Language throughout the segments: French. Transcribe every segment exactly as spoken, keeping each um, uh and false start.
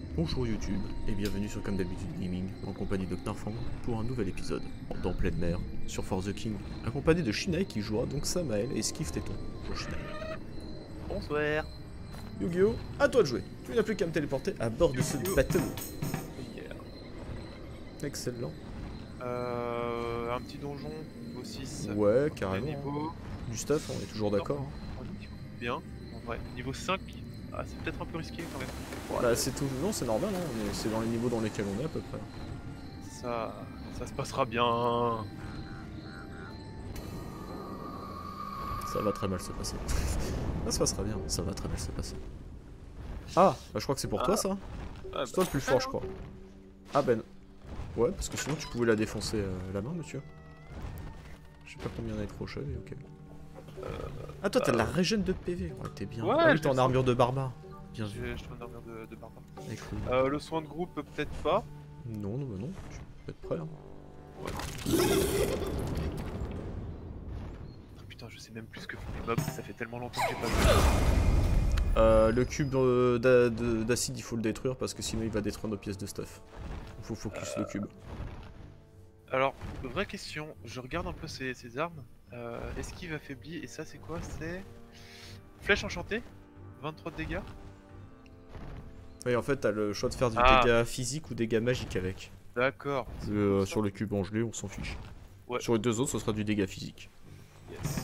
Bonjour YouTube, et bienvenue sur Comme d'habitude Gaming, en compagnie de Knarfang, pour un nouvel épisode, dans pleine mer, sur For the King, accompagné de Shinai qui jouera donc Samael et Skiff Téton. Bonjour Shinai. Bonsoir. Yu-Gi-Oh, à toi de jouer. Tu n'as plus qu'à me téléporter à bord de ce bateau. Yeah. Excellent. Euh, un petit donjon, niveau six. Ouais, carrément. Niveau... Du stuff, on est toujours d'accord. Hein. Bien, en vrai. Niveau cinq, ah, c'est peut-être un peu risqué quand même. Voilà, c'est tout. Non, c'est normal, hein. C'est dans les niveaux dans lesquels on est à peu près. Ça, ça se passera bien. Ça va très mal se passer. Ça se passera bien, ça va très mal se passer. Ah, bah je crois que c'est pour ah. toi ça. Ah, c'est toi le plus fort, je crois. Ah ben. Ouais, parce que sinon tu pouvais la défoncer euh, la main, monsieur. Je sais pas combien on a de crochets, mais ok. Euh, ah, toi t'as bah, de la régène de P V. Ouais, t'es bien. Ouais, ah oui, t'es en sais. armure de barbare. Bien vu. Je suis en armure de, de barbare. Cool. Euh, le soin de groupe, peut-être pas. Non, non, bah non. Tu peux être prêt. Hein. Ouais. Putain, je sais même plus ce que font les mobs, ça fait tellement longtemps que j'ai pas vu. Euh, le cube euh, d'acide, il faut le détruire parce que sinon il va détruire nos pièces de stuff. Il faut focus euh... le cube. Alors, vraie question, je regarde un peu ces, ces armes. Euh, esquive affaiblie, et ça c'est quoi? C'est flèche enchantée, vingt-trois de dégâts. Oui, en fait, t'as le choix de faire du ah. dégât physique ou dégâts magique avec. D'accord. Euh, sur le cube en gelé, on s'en fiche. Ouais. Sur les deux autres, ce sera du dégât physique. Yes.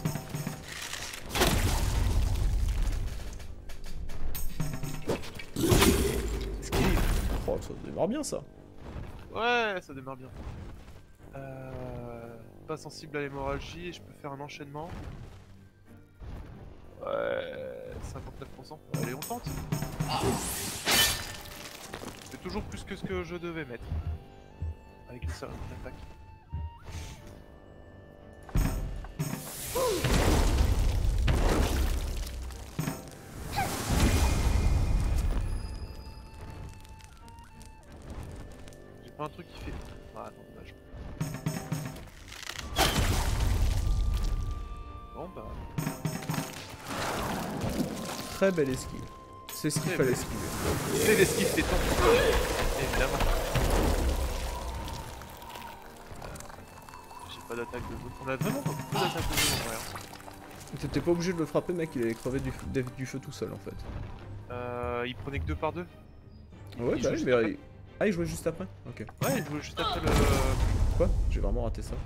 Esquive. Oh, ça démarre bien ça. Ouais, ça démarre bien. Euh, pas sensible à l'hémorragie, je peux faire un enchaînement. Ouais, cinquante-neuf pour cent. Allez, on tente. C'est toujours plus que ce que je devais mettre. Avec les salles d'attaque. J'ai pas un truc qui fait... Ah non, dommage. Bon bah... Très belle esquive. C'est ce qu'il fallait esquiver. C'est l'esquive, c'est ton. Évidemment. J'ai pas d'attaque de zone. On a vraiment pas beaucoup d'attaque de zone en vrai. T'étais pas obligé de le frapper, mec, il allait crever du, feu, du feu tout seul en fait. Euh, il prenait que deux par deux. Ouais, il bah oui, mais. Il... Ah, il jouait juste après? Ok. Ouais, il jouait juste après le. Quoi? J'ai vraiment raté ça.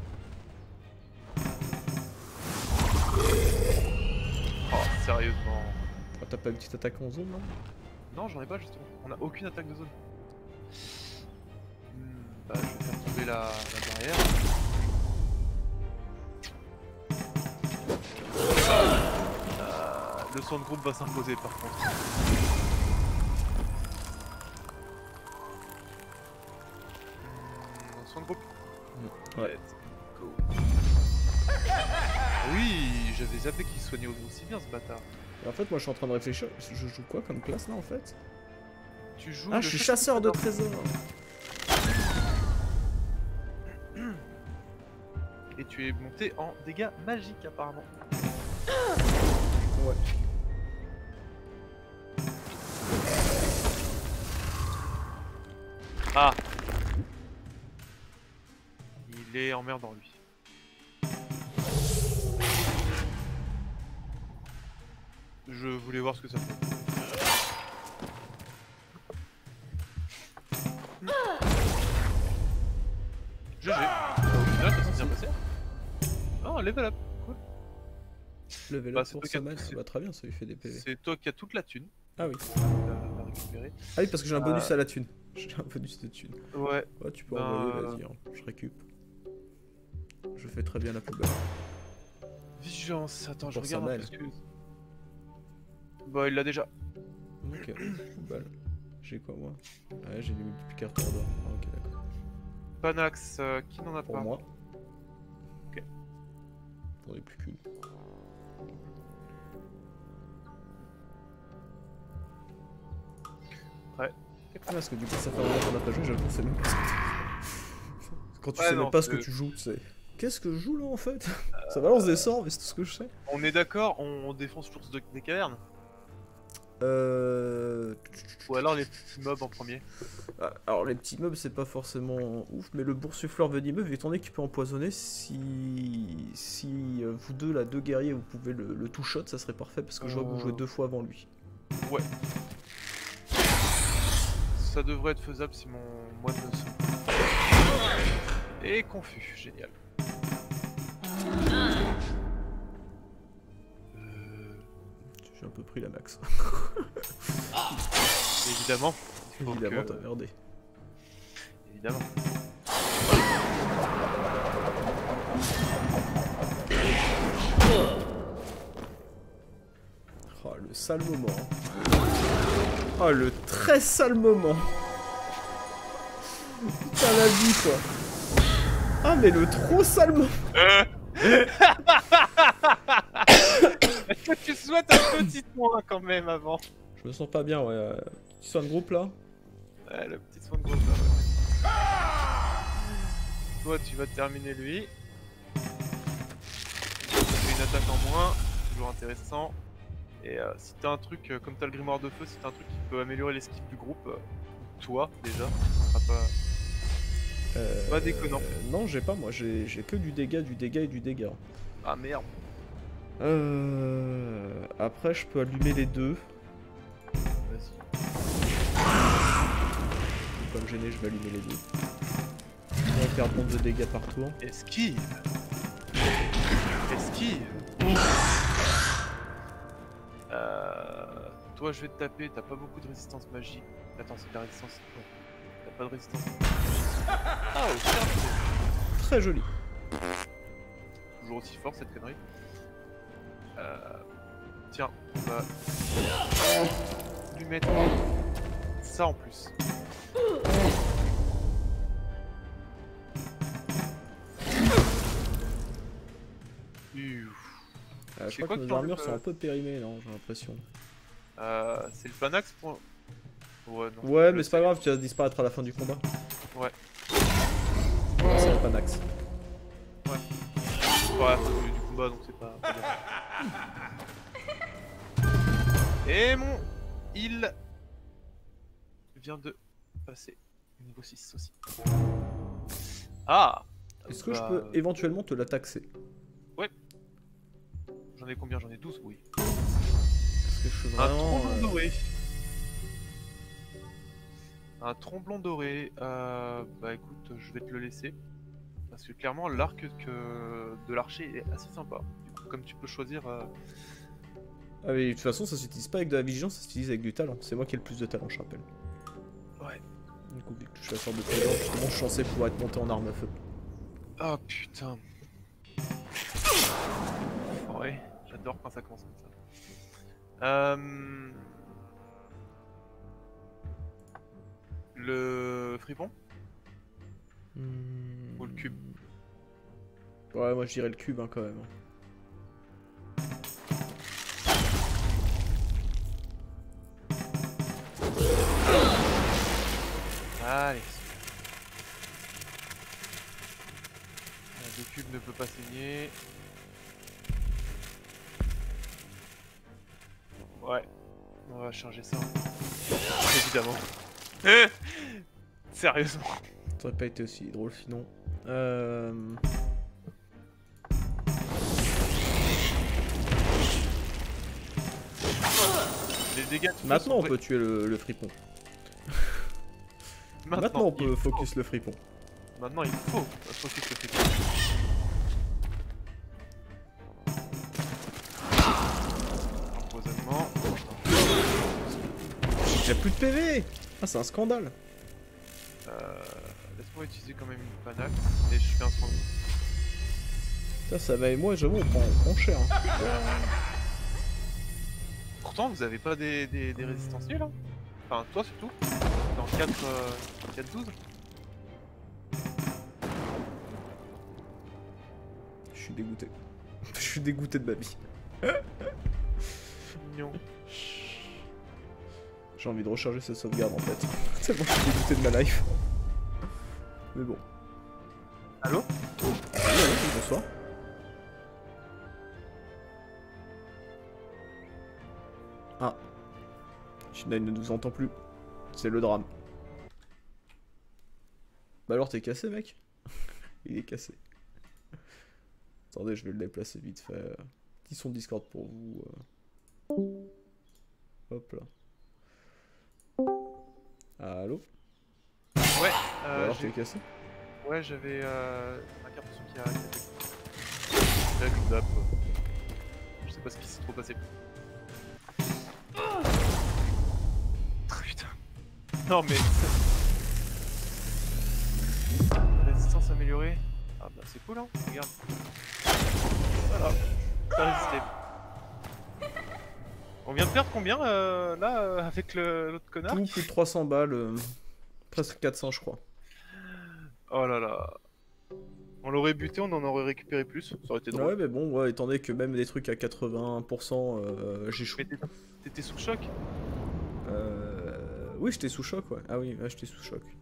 Oh, sérieusement. Ah, t'as pas une petite attaque en zone là? Non, j'en ai pas justement. On a aucune attaque de zone. Hmm, bah, je vais faire tomber la, la barrière. Euh, le son de groupe va s'imposer par contre. Hmm, son de groupe. Ouais. Go. Oui, j'avais zappé qu'il soignait aussi bien ce bâtard. Et en fait, moi je suis en train de réfléchir. Je joue quoi comme classe là en fait? Tu joues. Ah, je suis chasseur de trésors. Et tu es monté en dégâts magiques apparemment. Ouais. Ah. Il est emmerdant lui. Je voulais voir ce que ça fait. G G. Là, ça s'est bien passé. Oh, level up. Cool. Level Bah, up pour Samael, ça va très bien, ça lui fait des P V. C'est toi qui as toute la thune. Ah oui. À récupérer. Ah oui, parce que j'ai un bonus euh... à la thune. J'ai un bonus de thune. Ouais. Ouais, tu peux ben... envoyer, vas-y, hein. Je récup. Je fais très bien la poubelle. Vigilance, attends, je pour regarde Samael. un peu ce que... Bah, il l'a déjà. Ok, poubelle. J'ai quoi moi? Ouais, j'ai des multiplicateurs d'or. Ah, ok, d'accord. Panax, euh, qui n'en a Pour pas? moi. Ok. Pour les plus qu'une. Ouais. Ah, parce que du coup, ça fait un moment qu'on a pas joué, j'avoue, c'est même pas ce que tu... Quand tu ouais, sais non, même pas ce que euh... tu joues, tu sais. Qu'est-ce que je joue là en fait? Ça balance des sorts, mais c'est tout ce que je sais. On est d'accord, on défonce l'ours de... des cavernes. Euh... Ou alors les petits mobs en premier. Ah, alors les petits mobs c'est pas forcément ouf, mais le boursoufleur venimeux, étant donné qu'il peut empoisonner, si si euh, vous deux là, deux guerriers, vous pouvez le, le two shot, ça serait parfait parce que je vois que vous jouez deux fois avant lui. Ouais. Ça devrait être faisable si mon moine de sang est confus, génial. Euh... J'ai un peu pris la max. Évidemment. Évidemment, que... t'as merdé. Évidemment. Oh, le sale moment. Oh, le très sale moment. Putain, la vie, quoi. Ah, mais le trop sale moment. Est-ce que tu souhaites un petit soin quand même avant? Je me sens pas bien, ouais. Euh, petit soin de groupe, là. Ouais, le petit soin de groupe, là, ouais. Toi, tu vas terminer lui. Ça fait une attaque en moins, toujours intéressant. Et euh, si t'as un truc, euh, comme t'as le grimoire de feu, si t'as un truc qui peut améliorer l'esquive du groupe, euh, toi, déjà, ce sera pas... Euh, Pas déconnant. Euh, non, j'ai pas, moi. J'ai que du dégât, du dégât et du dégât. Ah merde. Euh... Après, je peux allumer les deux. Vas-y. Pour pas me gêner, je vais allumer les deux. On va faire bon de dégâts par tour. Esquive. Esquive. Euh... Toi, je vais te taper, t'as pas beaucoup de résistance magique. Attends, c'est de la résistance... Ouais. T'as pas de résistance magique. Ah, oh, tiens. Très joli. Toujours aussi fort, cette connerie. Euh... Tiens, on va... lui mettre... ça en plus. Euh, je crois que nos armures sont un peu périmées, non, j'ai l'impression. Euh, c'est le Panax pour... Ouais, non. Ouais, mais c'est pas grave, tu vas disparaître à la fin du combat. Ouais. C'est le Panax. Ouais. Ouais, à la fin du, du combat, donc c'est pas... pas Et mon... il... vient de passer. Niveau six aussi. Ah. Est-ce que bah... je peux éventuellement te la taxer? Ouais. J'en ai combien? J'en ai douze, oui. Parce que je suis vraiment... Un tromblon euh... doré. Un tromblon doré. Euh, bah écoute, je vais te le laisser. Parce que clairement, l'arc que... de l'archer est assez sympa. Du coup, comme tu peux choisir... Euh... Ah mais de toute façon, ça s'utilise pas avec de la vigilance, ça s'utilise avec du talent. C'est moi qui ai le plus de talent, je rappelle. Ouais. Du coup, vu que je suis la sorte de président, justement, je suis censé pouvoir être monté en arme à feu. Oh putain. Ouais, j'adore quand ça commence comme ça. Euh... Le fripon mmh... ou le cube? Ouais, moi je dirais le cube hein, quand même. Allez. Le cube ne peut pas saigner. Ouais. On va charger ça. Évidemment. Sérieusement. Ça aurait pas été aussi drôle sinon. Euh... Les dégâts Maintenant on peut tuer le, le fripon. Maintenant, Maintenant on peut focus faut. le fripon. Maintenant il faut focus le fripon. Empoisonnement. J'ai plus de P V. Ah c'est un scandale. Euh, Laisse-moi utiliser quand même une panax et je fais un soin de groupe. Ça, ça va et moi j'avoue on prend, on prend cher. Hein. Pourtant vous avez pas des, des, des résistances nulles hein. Enfin toi surtout. Dans quatre, euh, quatre douze. Je suis dégoûté. Je suis dégoûté de ma vie. Mignon. J'ai envie de recharger cette sauvegarde en fait. Tellement je suis dégoûté de ma life. Mais bon. Allô? Oui, oui, bonsoir. Ah. Shina, il ne nous entend plus. C'est le drame. Bah alors t'es cassé mec. Il est cassé. Attendez, je vais le déplacer vite fait. Petit son Discord pour vous. Hop là. Allô? Ouais, Bah euh, alors j'ai- t'es cassé? ouais, j'avais euh, ma carte son qui a. Là, comme d'hab, quoi. Je sais pas ce qui s'est trop passé. Ah, putain. Non mais. Résistance améliorée. Ah bah c'est cool hein, regarde. Voilà, t'as résisté. On vient de perdre combien euh, là euh, avec le- l'autre connard? Tout plus de trois cents balles. euh, presque quatre cents je crois. Oh là là. On l'aurait buté, on en aurait récupéré plus, ça aurait été drôle. Ouais mais bon, ouais, étant donné que même des trucs à quatre-vingts pour cent euh, j'échoue. Mais t'étais- t'étais sous choc? Euh... Oui j'étais sous choc ouais. Ah oui, ouais, j'étais sous choc.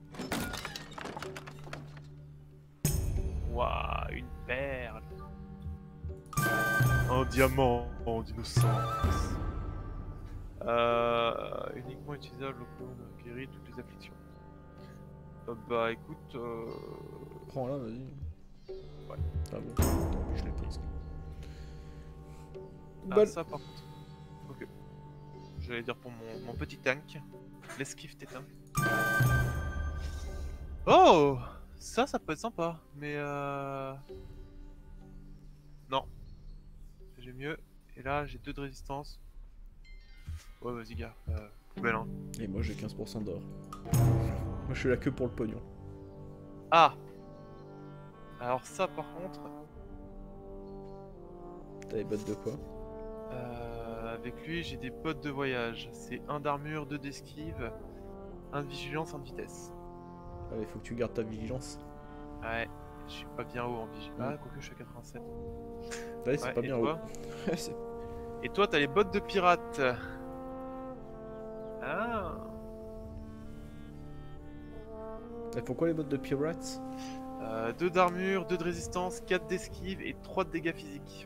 Waouh, une perle. Un diamant d'innocence. Euh, uniquement utilisable au cours de guérir toutes les afflictions. Euh, bah écoute, euh... Prends là, vas-y. Ouais. Ah bon, tant pis, je l'ai prise. ah, Balle. ça par contre. Ok. J'allais dire pour mon, mon petit tank. L'esquive t'éteint. Oh, ça, ça peut être sympa, mais euh... non. J'ai mieux. Et là, j'ai deux de résistance. Ouais, vas-y, gars. Euh, poubelle, hein. Et moi j'ai quinze pour cent d'or. Moi je suis là que pour le pognon. Ah. Alors ça, par contre, T'as les bottes de quoi? euh, avec lui, j'ai des bottes de voyage. C'est un d'armure, deux d'esquive, un de vigilance, un de vitesse. Ah mais faut que tu gardes ta vigilance. Ouais, je suis pas bien haut en vigilance. Ah, quoique je suis à quatre-vingt-sept. Ouais, c'est Ouais, pas et bien toi haut. C'est- Et toi, t'as les bottes de pirate. Ah. Et pourquoi les bottes de pirates? Euh, deux d'armure, deux de résistance, quatre d'esquive et trois de dégâts physiques.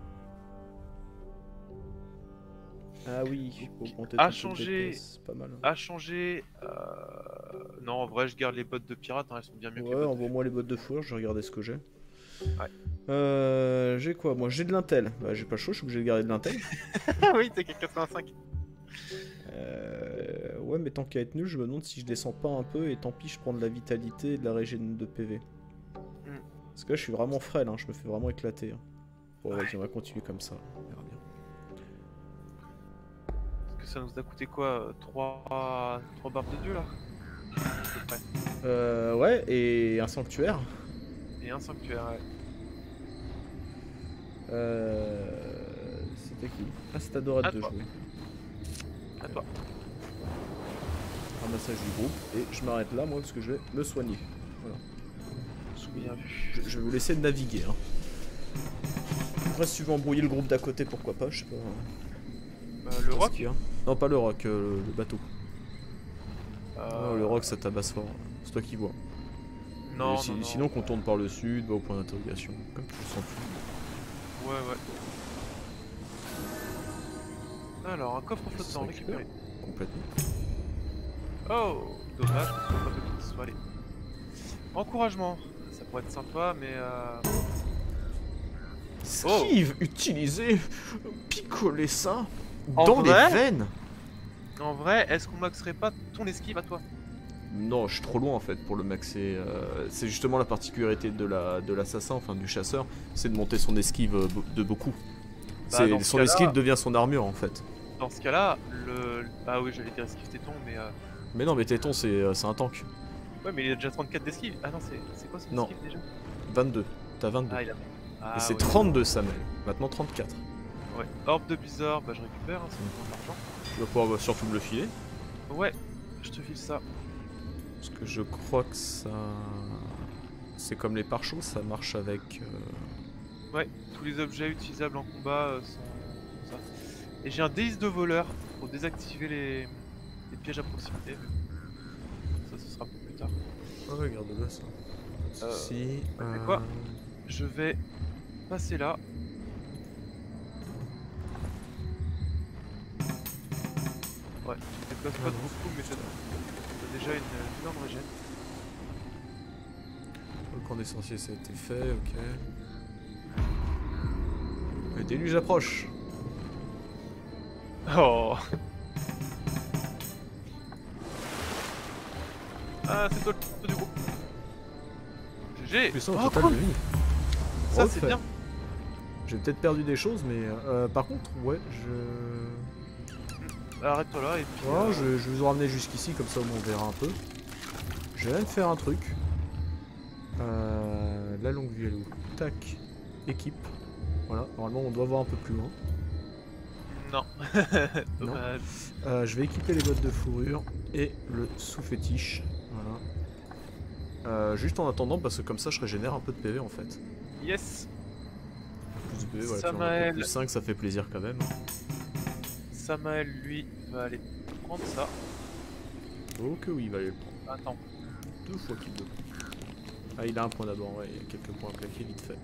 Ah oui, faut augmenter À ton taux de changer. D P S, c'est pas mal. À changer. Euh... Non, en vrai, je garde les bottes de pirate, hein, elles sont bien mieux que les Ouais, bottes de envoie-moi les bottes de fourrure, je vais regarder ce que j'ai. Ouais. Euh, j'ai quoi? Moi j'ai de l'intel. Bah j'ai pas le choix, je suis obligé de garder de l'intel. Ah oui, t'es qu'à quatre-vingt-cinq. Euh, ouais, mais tant qu'à être nul, je me demande si je descends pas un peu et tant pis, je prends de la vitalité et de la régène de P V. Mm. Parce que là, je suis vraiment frêle, hein, je me fais vraiment éclater. Hein. Bon, Ouais. vas-y, on va continuer comme ça. On verra bien. Parce que ça nous a coûté quoi? trois barbes de dieu là? À peu près. Euh, ouais, et un sanctuaire. Et un sanctuaire, ouais. Euh, C'était qui? Ah, c'est adorable À de toi. jouer. À toi. Ramassage du groupe. Et je m'arrête là, moi, parce que je vais me soigner. Voilà. Bien vu. Je, je vais vous laisser naviguer. Hein. Après, si tu veux embrouiller le groupe d'à côté, pourquoi pas, je sais pas. Euh, Je sais le pas ce rock qu'il y a. Non, pas le rock, euh, le bateau. euh... Non, le rock, ça tabasse fort. C'est toi qui vois. Non, Mais si- non, non. Sinon, qu'on tourne par le sud, va au point d'interrogation. Comme tu le sens plus. Ouais, ouais. Alors, un coffre Ça flottant récupère. récupéré. Complètement. Oh, dommage, parce qu'on va pas tout soit allé. Encouragement, ça pourrait être sympa, mais euh... Esquive, utiliser, picoler ça En dans les vrai veines. en vrai, est-ce qu'on maxerait pas ton esquive à toi? Non, je suis trop loin en fait pour le maxer. euh, c'est justement la particularité de la de l'assassin, enfin du chasseur, c'est de monter son esquive euh, be- de beaucoup. Bah, C'est- dans ce son cas-là- esquive devient son armure en fait. Dans ce cas-là, le... Ah oui, j'allais dire esquive téton, mais... Euh... Mais non, mais Téton c'est euh, c'est un tank. Ouais, mais il a déjà trente-quatre d'esquive. Ah non, c'est c'est quoi son Non. esquive déjà? vingt-deux. T'as vingt-deux. Ah, il a... Ah, Et c'est ouais. trente-deux Samuel. Maintenant trente-quatre. Ouais. Orbe de Blizzard, bah je récupère, hein, c'est de l'argent. Tu vas pouvoir bah, surtout me le filer. Ouais, je te file ça. Parce que je crois que ça. C'est comme les pare-chocs, ça marche avec. euh, Ouais, tous les objets utilisables en combat euh, sont ça. Et j'ai un déisse de voleur pour désactiver les, les pièges à proximité. mais Ça, ce sera pour plus tard. Ah, regarde-le ça. Euh, Si. c'est quoi? Je vais passer là. Ouais, tu déplaces pas Ah, non. beaucoup, mais t'as t'as déjà une, une énorme régène. Le camp des sorciers, ça a été fait, ok. Le déluge approche. Oh. Ah, c'est toi le toi du groupe. G G. Plus ça au Oh, total cool. de vie. Ça Refait. c'est bien. J'ai peut-être perdu des choses, mais euh, par contre, ouais, je... Arrête-toi là et puis... Ouais, euh, je, je vais vous ramener jusqu'ici, comme ça au moins on verra un peu. Je vais même faire un truc. Euh, la longue vue, elle est où? Tac, équipe. Voilà, normalement on doit voir un peu plus loin. Non. Dommage. Euh, je vais équiper les bottes de fourrure et le sous-fétiche. Voilà. Euh, juste en attendant, parce que comme ça je régénère un peu de P V en fait. Yes. Plus B, voilà, Samael. plus cinq, ça fait plaisir quand même. Samael, lui, va aller prendre ça. Oh que oui, il va aller le prendre. Attends. Deux fois qu'il le prend. Ah, il a un point d'abord, ouais, il y a quelques points à claquer vite fait.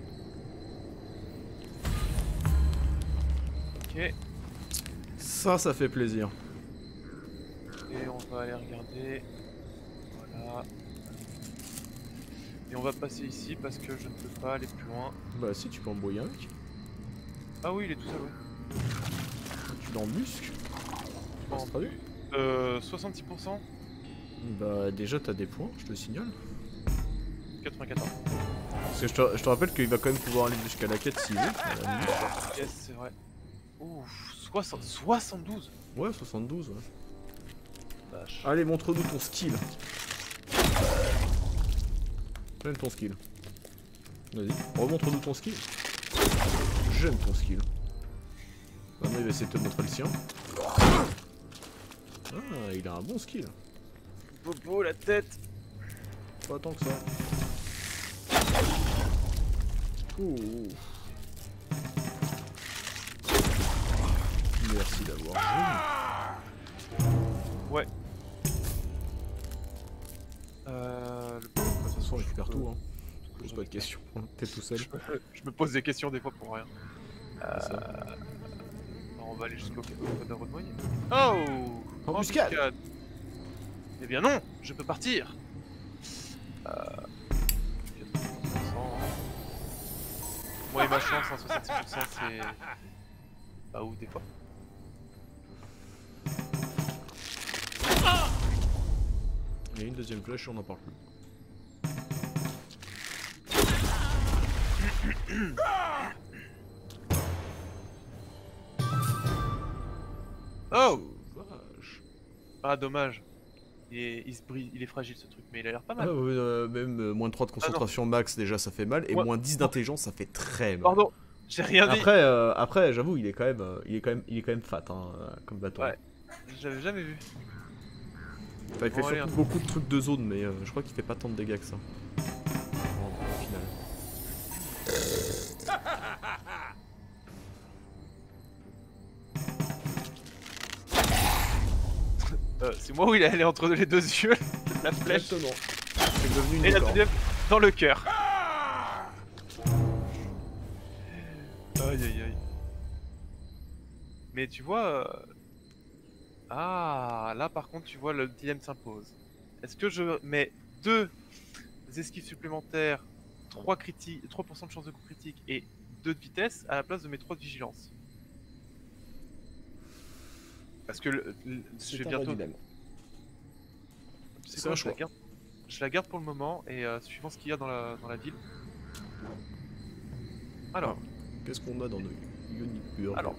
Ok. Ça, ça fait plaisir. Et on va aller regarder. Voilà. Et on va passer ici parce que je ne peux pas aller plus loin. Bah si, tu peux embrouiller avec. Ah oui, il est tout seul, ouais. Tu l'embusques. En C'est pas dur. Euh, soixante-six pour cent. Bah déjà, t'as des points, je te signale. quatre-vingt-quatorze. Parce que je te, je te rappelle qu'il va quand même pouvoir aller jusqu'à la quête s'il veut. à la limite. Yes, c'est vrai. Ouf, soixante, soixante-douze. Ouais, soixante-douze, ouais. Vache. Allez, montre-nous ton skill. J'aime ton skill. Vas-y, remontre-nous ton skill. J'aime ton skill. Maintenant, il va essayer de te montrer le sien. Ah, il a un bon skill. Bobo, la tête. Pas tant que ça. Ouh. Merci d'avoir joué. Ouais. Euh, le... De toute façon, on récupère tout, hein. Pose pas de questions, t'es tout seul. Je me, je me pose des questions des fois pour rien. Euh... C'est ça. Alors, on va aller jusqu'au cadavre de moyen. Oh, Embuscade. Eh bien non, je peux partir. Euh... quatre-vingt-dix pour cent. Moi et ma chance, hein, soixante-six pour cent c'est... Pas ouf des fois. Il y a une deuxième flèche et on n'en parle plus. Oh, Vache. ah dommage. Il est, il, se brise, il est fragile ce truc, mais il a l'air pas mal. Ah ouais, euh, même euh, moins trois de concentration max déjà ça fait mal et Ouais. moins dix d'intelligence ça fait très mal. Pardon, j'ai rien dit. Après, euh, après j'avoue il est quand même, euh, il est quand même, il est quand même fat hein, euh, comme bâton. Ouais. J'avais jamais vu. Enfin, il fait Bon, allez, surtout hein. beaucoup de trucs de zone mais euh, je crois qu'il fait pas tant de dégâts que ça. Bon, au final. Euh, c'est moi où il est allé entre les deux yeux, la flèche. Exactement. C'est devenu une Et la licorne. deuxième dans le cœur. Aïe aïe aïe. Mais tu vois... euh, Ah, là par contre tu vois le dilemme s'impose. Est-ce que je mets deux esquives supplémentaires, trois critiques, trois pour cent de chance de coup critique et deux de vitesse à la place de mes trois de vigilance? Parce que le, le- je vais bientôt... Tu sais C'est quoi, un je la choix. garde. Je la garde pour le moment et euh, suivant ce qu'il y a dans la, dans la ville. Alors, Qu'est-ce qu'on a dans nos Uniburg? alors,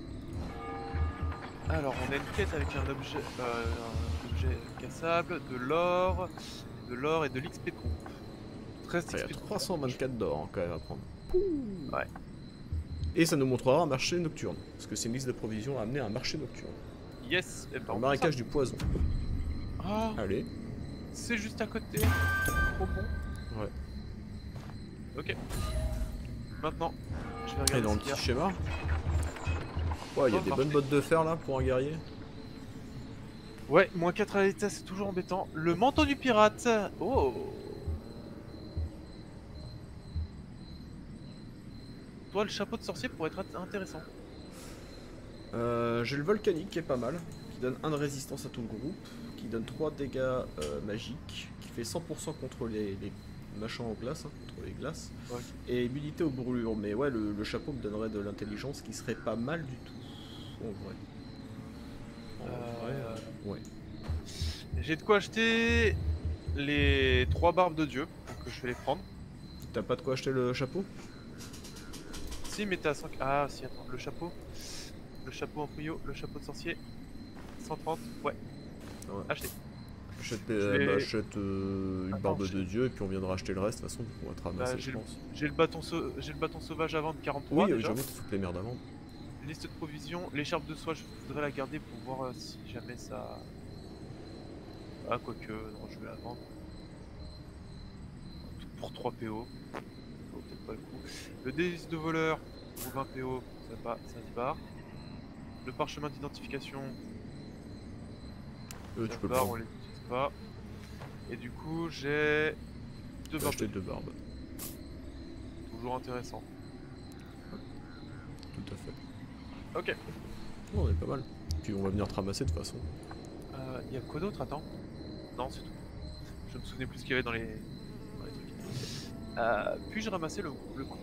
alors on a une quête avec un objet, euh, un objet cassable, de l'or, de l'or et de l'X P trompe. treize Il y a X P trois cent vingt-quatre d'or hein, quand même à prendre. Ouais. Et ça nous montrera un marché nocturne. Parce que c'est une liste de provisions à amener à un marché nocturne. Yes, et ben, Un marécage du poison. Oh, Allez. c'est juste à côté. Trop bon. Ouais. Ok. Maintenant, je vais Et regarder dans ce le qu'il y petit a. schéma. Ouais, il y a Oh, des parfait. bonnes bottes de fer là pour un guerrier. Ouais, moins quatre à l'état, c'est toujours embêtant. Le manteau du pirate. Oh. Toi, le chapeau de sorcier pourrait être int- intéressant. Euh, J'ai le volcanique qui est pas mal. qui donne un de résistance à tout le groupe, qui donne trois dégâts euh, magiques, qui fait cent pour cent contre les, les machins en glace, hein, contre les glaces, Ouais. et immunité aux brûlures. Mais ouais, le, le chapeau me donnerait de l'intelligence, qui serait pas mal du tout, en vrai. En Euh, vrai, euh, ouais. J'ai de quoi acheter les trois barbes de Dieu, donc je vais les prendre. T'as pas de quoi acheter le chapeau? Si, mais t'as cinq. Ah, si, attends, le chapeau. Le chapeau en trio, le chapeau de sorcier. cent trente, ouais. Ouais. Acheté. Achète, Je euh, vais- bah, achète euh, une Attends, barbe je- de Dieu, et puis on viendra acheter le reste, de toute façon, pour être ramassé, Bah, j'ai je le- pense. J'ai le bâton sau- j'ai le bâton sauvage à vendre quarante-trois Oui, euh, déjà. j'avoue, t'as toutes les merdes à vendre. Liste de provisions, l'écharpe de soie, je voudrais la garder pour voir euh, si jamais ça. Ah, quoique, non, je vais la vendre. Tout pour trois P O. Ça vaut peut-être pas le coup. Le délice de voleur pour vingt P O, ça, va, ça se barre. Le parchemin d'identification, Euh, ça tu se peux le barre, prendre. on les utilise pas. Et du coup, j'ai deux T'as barbes. acheté deux barbes. Toujours intéressant. Tout à fait. Ok. Oh, on est pas mal. Puis on va venir te ramasser de toute façon. Euh, y a quoi d'autre? Attends. Non, c'est tout. Je me souvenais plus ce qu'il y avait dans les, dans les trucs. Euh, puis-je ramasser le, le coup?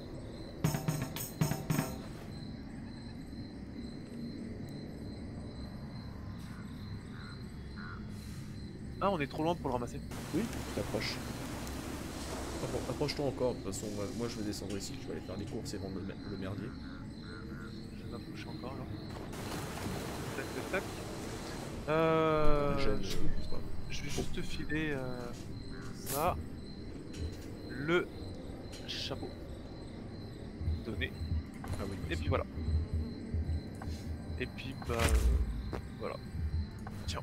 Ah, on est trop loin pour le ramasser. Oui, t'approches. Appro- Approche-toi encore, de toute façon, moi, moi, je vais descendre ici, je vais aller faire les courses et vendre le, mer- le merdier. Je vais m'approcher encore là. Tac, tac, tac. Euh, Gêne, je, euh, c'est pas grave. je vais juste te filer euh, ça. Le chapeau. Donné. Ah oui, Et puis voilà. Et puis bah euh, voilà. Tiens.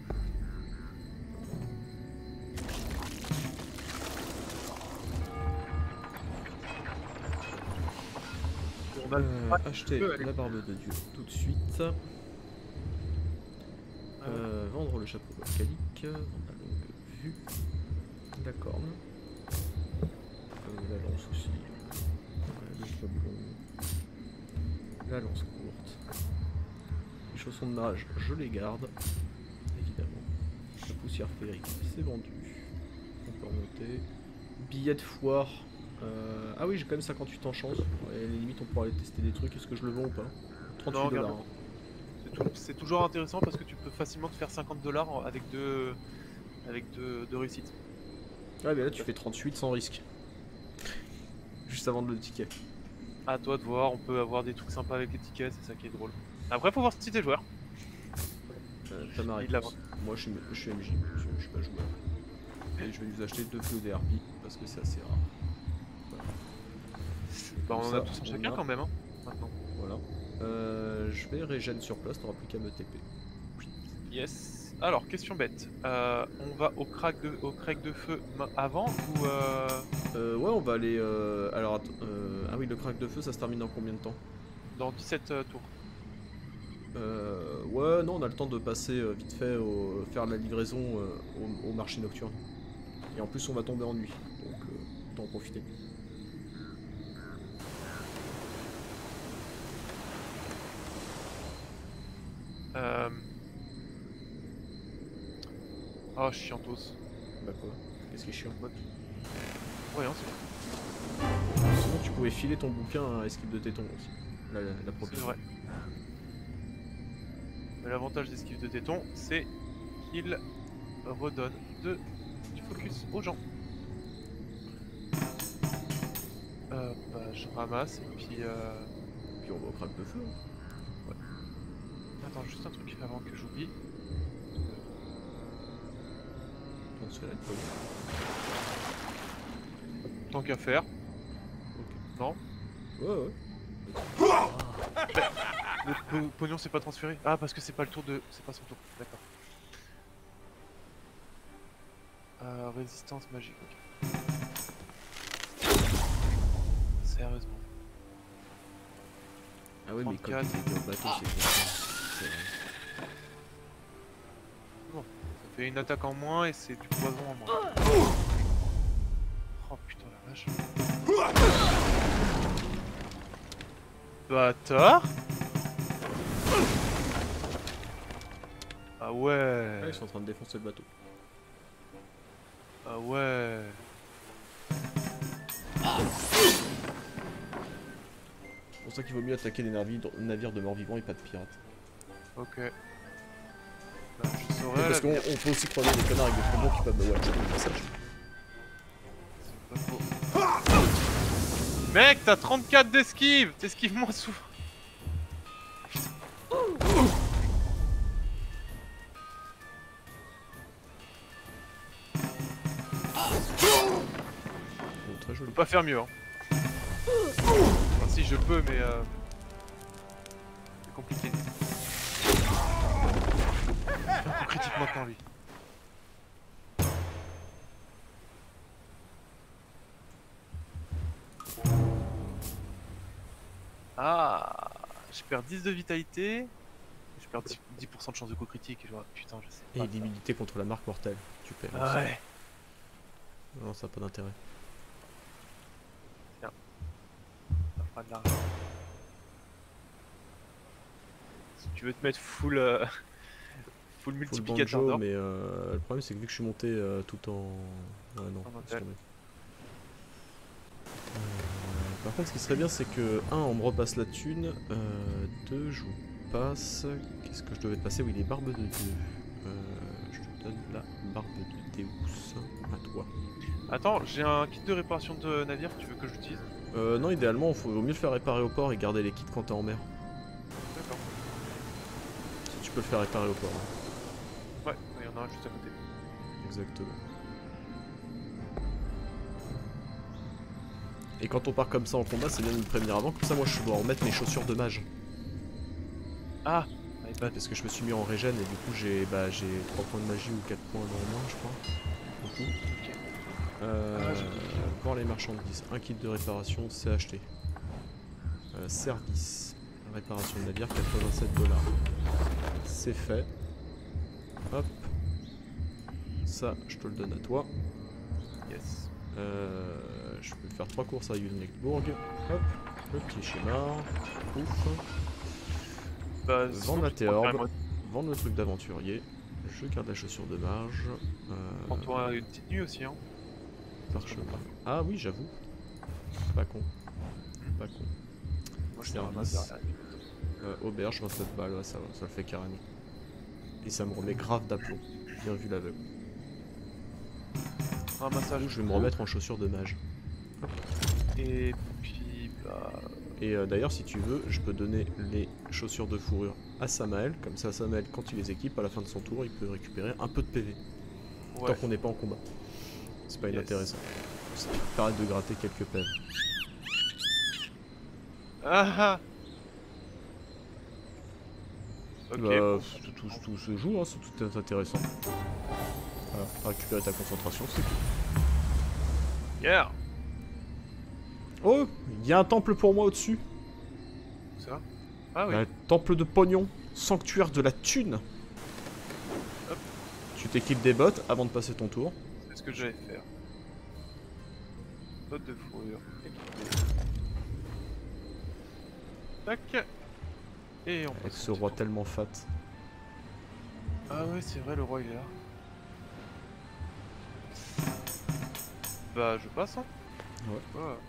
On a Euh, pas acheter peu, allez. la barbe de Dieu tout de suite. Euh, vendre le chapeau volcanique, vendre la longue vue, la corne, euh, la lance aussi, euh, le javelot, la lance courte, les chaussons de mage, je les garde, évidemment. La poussière féerique, c'est vendu. On peut remonter. Billet de foire. Euh... Ah oui, j'ai quand même cinquante-huit en chance. Ouais, à la limite, on pourra aller tester des trucs. Est-ce que je le vends ou pas? trente-huit Non, dollars. regarde. C'est tou- C'est toujours intéressant parce que tu peux facilement te faire cinquante dollars avec deux avec deux, deux réussites. Ouais, mais là, tu fais trente-huit sans risque. Juste avant de le ticket. À toi de voir, on peut avoir des trucs sympas avec les tickets, c'est ça qui est drôle. Après, faut voir si t'es joueur. Euh, T'as ma Il l'a réponse. Moi, je suis, je suis M J. Je, je suis pas joueur. Et je vais nous acheter deux feux D R P parce que c'est assez rare. Voilà. Bah, on Comme en ça, a tous un on chacun a- quand même, hein, maintenant. Voilà. Euh, je vais régène sur place, t'auras plus qu'à me T P. Yes. Alors, question bête. Euh, on va au crack de, au crack de feu ma- avant ou euh, Euh, ouais, on va aller. Euh... Alors, attends, euh... ah oui, le crack de feu, ça se termine dans combien de temps? dans dix-sept euh, tours? Euh, ouais, non, on a le temps de passer euh, vite fait au, faire la livraison euh, au, au marché nocturne. Et en plus, on va tomber en nuit, donc euh, autant en profiter. Euh... Oh, chiantos. Bah quoi? Qu'est-ce qui est chiant? Rien, c'est vrai. Sinon, tu pouvais filer ton bouquin à Esquive de Téton aussi. La, la, la C'est proposition. vrai. Mais l'avantage d'esquive de téton, c'est qu'il redonne de, du focus aux gens. Euh, bah, je ramasse et puis... Euh... Puis on va au crack de feu. hein. Attends, juste un truc avant que j'oublie. On se fait la poignée. Tant qu'à faire. Ok. Non. Ouais, ouais. Le po- pognon c'est pas transféré. Ah, parce que c'est pas le tour de... C'est pas son tour. D'accord. Euh, résistance magique, ok. Sérieusement. Ah ouais, mais comme trente-quatre. t'es au bateau, c'est constant. C'est vrai. Ça fait une attaque en moins et c'est du poison en moins. Oh putain la vache. Bâtard. Ah ouais. Ah, ils sont en train de défoncer le bateau. Ah ouais. C'est pour ça qu'il vaut mieux attaquer les navires, navires de morts-vivants et pas de pirates. Ok. Bah, je saurais. Parce qu'on on peut aussi croiser des connards avec des trombons qui peuvent me one-shot au passage. Pas faux. Mec, t'as trente-quatre d'esquive. T'esquives moins souvent. Oh, très Je joli. peux pas faire mieux. Hein. Enfin, si je peux, mais euh... c'est compliqué. Faire un coup critique maintenant, lui. Ah, je perds dix de vitalité. Je perds dix pour cent de chance de coup critique. Et je vois, putain, je sais pas. Et l'immunité contre la marque mortelle. Tu perds. Ah ouais. Non, ça n'a pas d'intérêt. Tiens. Ça fera de l'argent. Si tu veux te mettre full. Euh... full Full multiplicateur banjo, d'or. mais euh, le problème c'est que vu que je suis monté euh, tout en. Ouais, non, En laisse hôtel. tomber. Euh, par contre, ce qui serait bien, c'est que un, on me repasse la thune. Euh, deux, je vous passe. Qu'est-ce que je devais te passer? Oui, les barbes de Dieu. Euh, je te donne la barbe de Deus à toi. Attends, j'ai un kit de réparation de navire, tu veux que je l'utilise? Euh, non, idéalement, il faut mieux le faire réparer au port et garder les kits quand t'es en mer. D'accord. Si tu peux le faire réparer au port. Hein. Ouais, il y en a un juste à côté. Exactement. Et quand on part comme ça en combat, c'est bien de me prévenir avant, comme ça moi je dois remettre mes chaussures de mage. Ah, Ouais, parce que je me suis mis en régène et du coup j'ai bah, j'ai trois points de magie ou quatre points dans le moins, je crois. Du coup. ok. Euh, Ah, j'ai- voir les marchandises. Un kit de réparation, c'est acheté. Euh, service. Réparation de navire, quatre-vingt-sept dollars. C'est fait. Hop. Ça, je te le donne à toi. Yes. Euh, je peux faire trois courses à Yulnekbourg. Hop. Le petit schéma. Ouf. Bah, Vendre sinon, la tu te prends théorbe. carrément- Vendre le truc d'aventurier. Je garde la chaussure de marge. Euh, Prends-toi une petite nuit aussi, hein. parchemin. Ah oui, j'avoue. Pas con. Pas con. Moi, je te Service. ramasse derrière. Euh, auberge, vingt-sept balles, ouais, ça, ça le fait carrément. Et ça me remet grave d'aplomb. Bien vu l'aveugle. Ramassage. Je vais me remettre en chaussures de mage. Et puis, bah. Et euh, d'ailleurs, si tu veux, je peux donner les chaussures de fourrure à Samael. Comme ça, Samael, quand il les équipe, à la fin de son tour, il peut récupérer un peu de P V. Ouais. Tant qu'on n'est pas en combat. C'est pas Yes. inintéressant. Ça permet de gratter quelques pèves. Ah ah. Ok. Bah, bon. tout, tout- tout se joue, hein, c'est tout est intéressant. Voilà, t'as récupéré ta concentration, c'est tout. Yeah. Oh, il y a un temple pour moi au-dessus. Ça. Ah oui. Un temple de pognon, sanctuaire de la thune. Hop. Tu t'équipes des bottes avant de passer ton tour. C'est ce que j'allais faire. Botte de fourrure. Tac. Et on Avec passe ce au roi tour. tellement fat. Ah ouais, c'est vrai, le roi il est là. Bah, je passe, hein. Ouais. Ouais.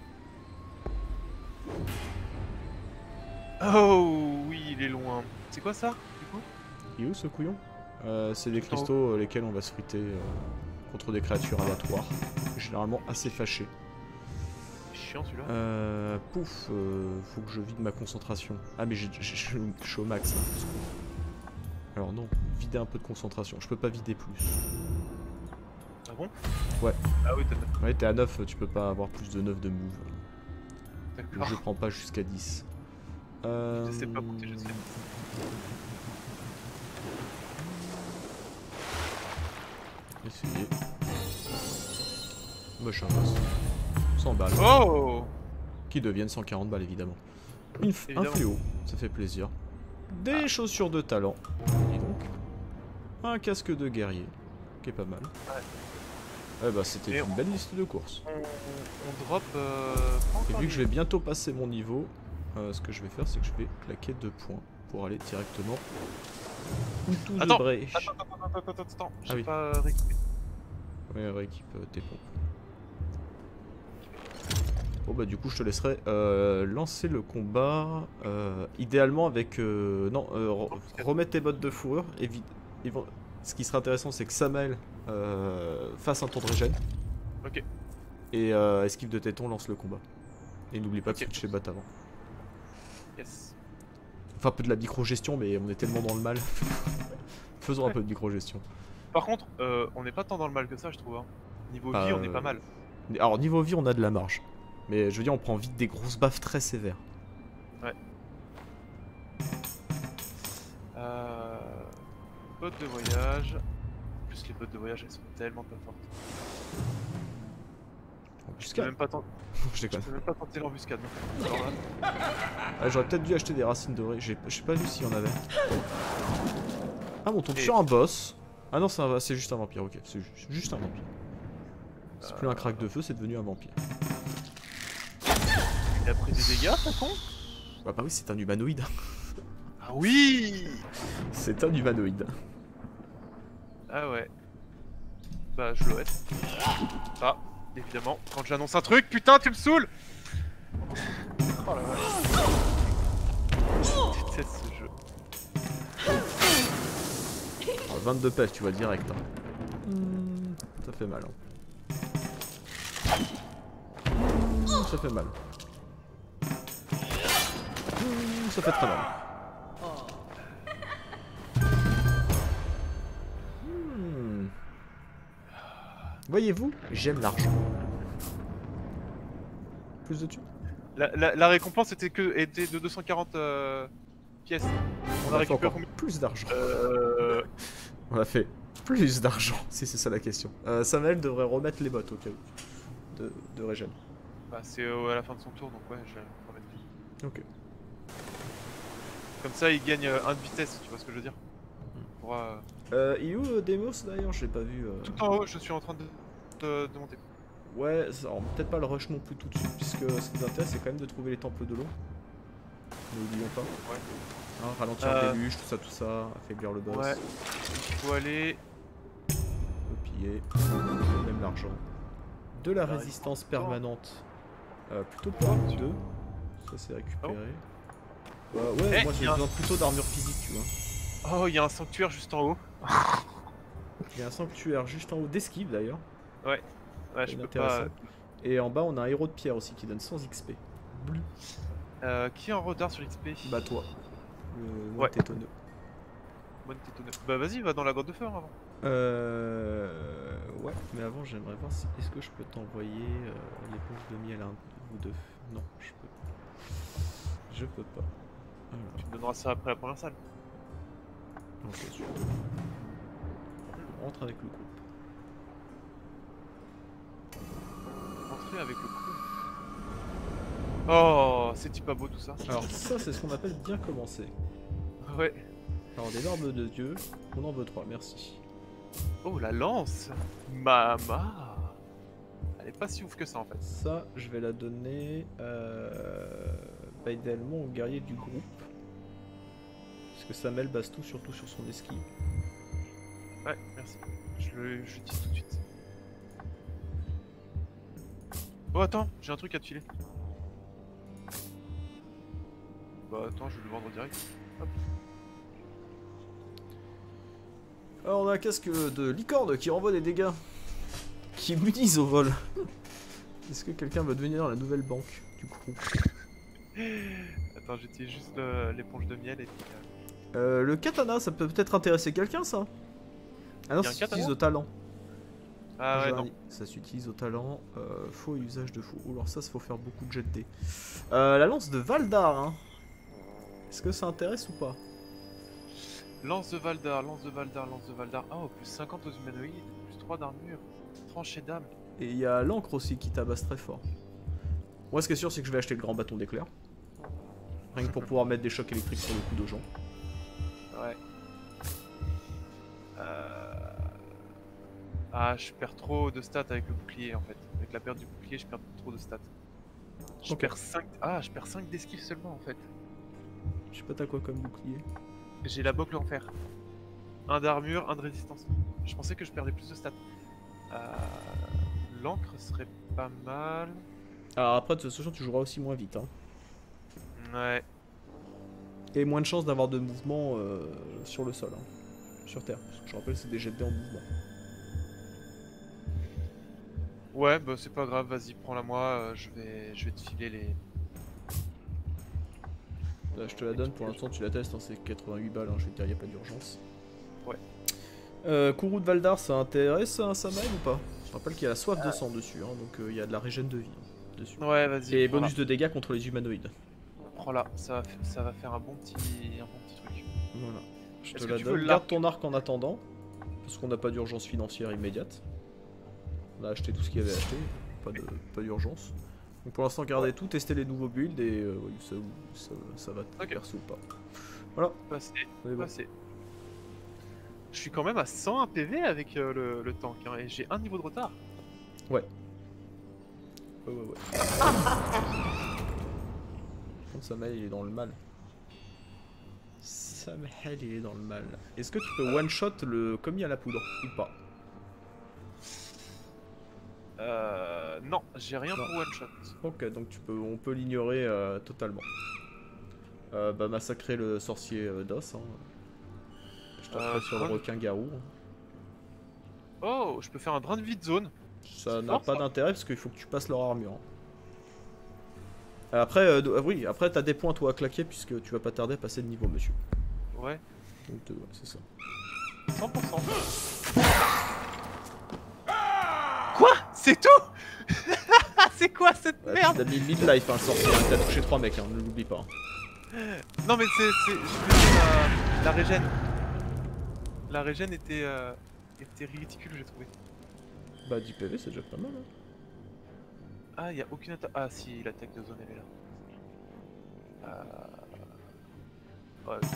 Oh oui, il est loin. C'est quoi ça, du coup? Il est où ce couillon? euh, C'est des Tout en haut. cristaux euh, lesquels on va se friter euh, contre des créatures aléatoires. Généralement assez fâchés. C'est chiant celui-là. Euh, pouf, euh, faut que je vide ma concentration. Ah mais j'ai- j'ai- je je suis au max. Hein, parce que- Alors non, vider un peu de concentration. Je peux pas vider plus. Ah bon? Ouais. Ah oui, t'as... Ouais, t'es à neuf, tu peux pas avoir plus de neuf de move. Le D'accord. jeu prend pas jusqu'à dix. Euh... Je sais pas protéger ce Essayez. Moche un boss. cent balles. Oh! Qui deviennent cent quarante balles évidemment. Une f- un Évidemment. fléau, ça fait plaisir. Des Ah. chaussures de talent. Dis donc. Un casque de guerrier. Qui est pas mal. Ouais bah c'était Et une on- belle liste de courses. On, on drop... Euh... pas Et encore vu que les- je vais bientôt passer mon niveau, euh, ce que je vais faire c'est que je vais claquer deux points pour aller directement Punto de Attends, Brèche. attends, attends, attends, attends, attends, j'ai Ah oui. pas récupéré. Ouais, rééquipe euh, tes pompes. Bon bah du coup je te laisserai euh, lancer le combat, euh, idéalement avec... Euh, non, euh, re remettre tes bottes de fourrure, évite... Ce qui serait intéressant c'est que Samael euh, fasse un tour de régène. Ok. Et euh, esquive de téton lance le combat. Et n'oublie pas Ok. de switcher bot avant. Yes. Enfin un peu de la micro-gestion mais on est tellement dans le mal. Faisons Ouais. un peu de micro-gestion. Par contre, euh, on n'est pas tant dans le mal que ça je trouve. Hein. Niveau Euh... vie on est pas mal. Alors niveau vie on a de la marge. Mais je veux dire on prend vite des grosses baffes très sévères. Ouais. Euh... Bottes de voyage. En plus les bottes de voyage elles sont tellement pas fortes. Je peux même pas tenter, Je déconne. je peux même pas tenter l'embuscade. Alors là... Ah, j'aurais peut-être dû acheter des racines de riz, j'ai pas vu s'il y en avait. Ah bon, on tombe Et- sur un boss. Ah non, c'est un- c'est juste un vampire, ok. C'est ju- juste un vampire. C'est plus un crack de feu, c'est devenu un vampire. Il a pris des dégâts, ça con. Ah bah oui, c'est un humanoïde. Ah oui. C'est un humanoïde. Ah ouais. Bah je le hais. Ah, évidemment, quand j'annonce un truc, putain tu me saoules. Oh la vache. Je déteste ce jeu. Alors, vingt-deux pèses, tu vois direct. Hein. Hmm, ça fait mal. Hein. Hmm, ça fait mal. Hmm, ça fait très mal. Hmm. Voyez-vous, j'aime l'argent. Plus de thunes. La, la, la récompense était que était de deux cent quarante euh, pièces. On a On a fait récupéré encore combien? plus d'argent. Euh... On a fait plus d'argent, si c'est ça la question. Euh, Samuel devrait remettre les bottes au cas où. De, de régène. Bah c'est euh, à la fin de son tour donc ouais je vais le remettre. Ok. Comme ça il gagne euh, un de vitesse, tu vois ce que je veux dire. Il pourra, euh, Euh, il est où euh, Demos d'ailleurs? Je l'ai pas vu. Euh... Tout en haut je suis en train de, de, de monter. Ouais, ça- alors, peut-être pas le rush non plus tout de suite, puisque ce qui nous intéresse c'est quand même de trouver les temples de l'eau. N'oublions pas. Ouais. Hein, ralentir Euh, le déluge, tout ça, tout ça, affaiblir le boss, Ouais. Il faut aller... le piller, même l'argent. De la La résistance résistance. permanente. Euh, plutôt pas deux. Ça c'est récupéré. Bah, ouais, Eh, moi y j'ai a un- besoin plutôt d'armure physique, tu vois. Oh il y a un sanctuaire juste en haut. Il y a un sanctuaire juste en haut d'esquive d'ailleurs. Ouais. Ouais je C'est peux intéressant. pas... Et en bas on a un héros de pierre aussi qui donne cent X P. Bleu. Euh, qui est en retard sur l'X P? Bah toi. Le Ouais. tétonneux. Bonne tétonneux. Bah vas-y va dans la grotte de fer avant. Euh... Ouais, mais avant j'aimerais voir si... Est-ce que je peux t'envoyer euh, l'éponge de miel à un ou deux? Non, je peux. Je peux pas. Alors, Tu me donneras ça après la première salle. ok, super. On rentre avec le groupe. Entrer avec le coup. Oh, c'est pas beau tout ça. Alors ça c'est ce qu'on appelle bien commencer. Ouais. Alors des barbes de dieu, on en veut trois, merci. Oh la lance. Mama. Elle est pas si ouf que ça en fait. Ça, je vais la donner euh, bah, idéalement au guerrier du groupe. Parce que Samuel base tout, surtout sur son esquive. Ouais, merci. Je le je dis tout de suite. Oh attends, j'ai un truc à te filer. Bah attends, je vais le vendre direct. Hop. Alors on a un casque de licorne qui renvoie des dégâts. Qui immunise au vol. Est-ce que quelqu'un veut devenir la nouvelle banque du groupe? Attends, j'utilise juste euh, l'éponge de miel et puis... euh, euh, Le katana, ça peut peut-être intéresser quelqu'un ça? Ah non, Y a un ça katana s'utilise au talent. Ah ouais, Johnny, non. ça s'utilise au talent. Euh, faux et usage de faux. Oh, alors ça, il faut faire beaucoup de jet de dés. Euh, la lance de Valdar, hein. Est-ce que ça intéresse ou pas? Lance de Valdar, lance de Valdar, lance de Valdar. Oh, plus cinquante aux humanoïdes, plus trois d'armure, tranchée d'âme. Et il y a l'encre aussi qui tabasse très fort. Moi, ce qui est sûr, c'est que je vais acheter le grand bâton d'éclair. Rien que pour pouvoir mettre des chocs électriques sur le cou de gens. Ouais. Euh... Ah, je perds trop de stats avec le bouclier en fait. Avec la perte du bouclier, je perds trop de stats. Je Ok. perds cinq... Ah, je perds cinq d'esquive seulement en fait. Je sais pas t'as quoi comme bouclier. J'ai la boucle en fer. un d'armure, un de résistance. Je pensais que je perdais plus de stats. Euh, L'encre serait pas mal. Alors après, de toute façon, tu joueras aussi moins vite. Hein. Ouais. Et moins de chances d'avoir de mouvement euh, sur le sol, hein, sur terre. Parce que je rappelle, c'est des jets de dés en mouvement. Ouais, bah c'est pas grave, vas-y, prends-la moi, euh, je vais je vais te filer les... Là, je te la donne, pour l'instant tu la testes, hein, c'est quatre-vingt-huit balles, hein, je vais te dire, il n'y a pas d'urgence. Ouais. Euh, Kourou de Valdar, ça intéresse un Samael ou pas? Je rappelle qu'il y a la soif de sang dessus, hein, donc il euh, y a de la régène de vie hein, dessus. Ouais, vas-y. Et bonus de dégâts contre les humanoïdes. Prends-la, ça va, ça va faire un bon petit, un bon petit truc. Voilà. Je te que la tu veux donne. Garde ton arc en attendant, parce qu'on n'a pas d'urgence financière immédiate. On a acheté tout ce qu'il y avait acheté, pas de pas d'urgence. Donc pour l'instant, gardez tout, testez les nouveaux builds et euh, oui, ça, ça, ça va te Ok. perso ou pas. Voilà. Passé, On est bon. passé. Je suis quand même à cent un P V avec euh, le, le tank, hein, et j'ai un niveau de retard. Ouais. Ouais, ouais, ouais. Samael, il est dans le mal. Samael, il est dans le mal. Est-ce que tu peux one-shot le commis à la poudre ou pas? Euh... Non, j'ai rien Non. pour one shot. Ok, donc tu peux, on peut l'ignorer euh, totalement. Euh, bah massacrer le sorcier euh, d'os. Hein. Je taperai Euh, sur le drain- requin garou. Oh, je peux faire un drain de vie de zone. Ça C'est n'a fort, pas ça. d'intérêt parce qu'il faut que tu passes leur armure. Hein. Après, euh, euh, oui, après t'as des points toi à claquer puisque tu vas pas tarder à passer de niveau, monsieur. Ouais, Donc euh, ouais, c'est ça. cent pour cent. Quoi? C'est tout? C'est quoi cette Ouais, merde? t'as mis mid-life hein, le sorcier, hein, t'as touché trois mecs, hein, ne l'oublie pas. Non mais c'est... c'est- Je veux dire, euh, la régène. La régène était... Euh, était ridicule, j'ai trouvé. Bah dix P V c'est déjà pas mal. Hein. Ah, y a aucune attaque... Ah si, l'attaque de zone, elle est là. Euh... Ouais,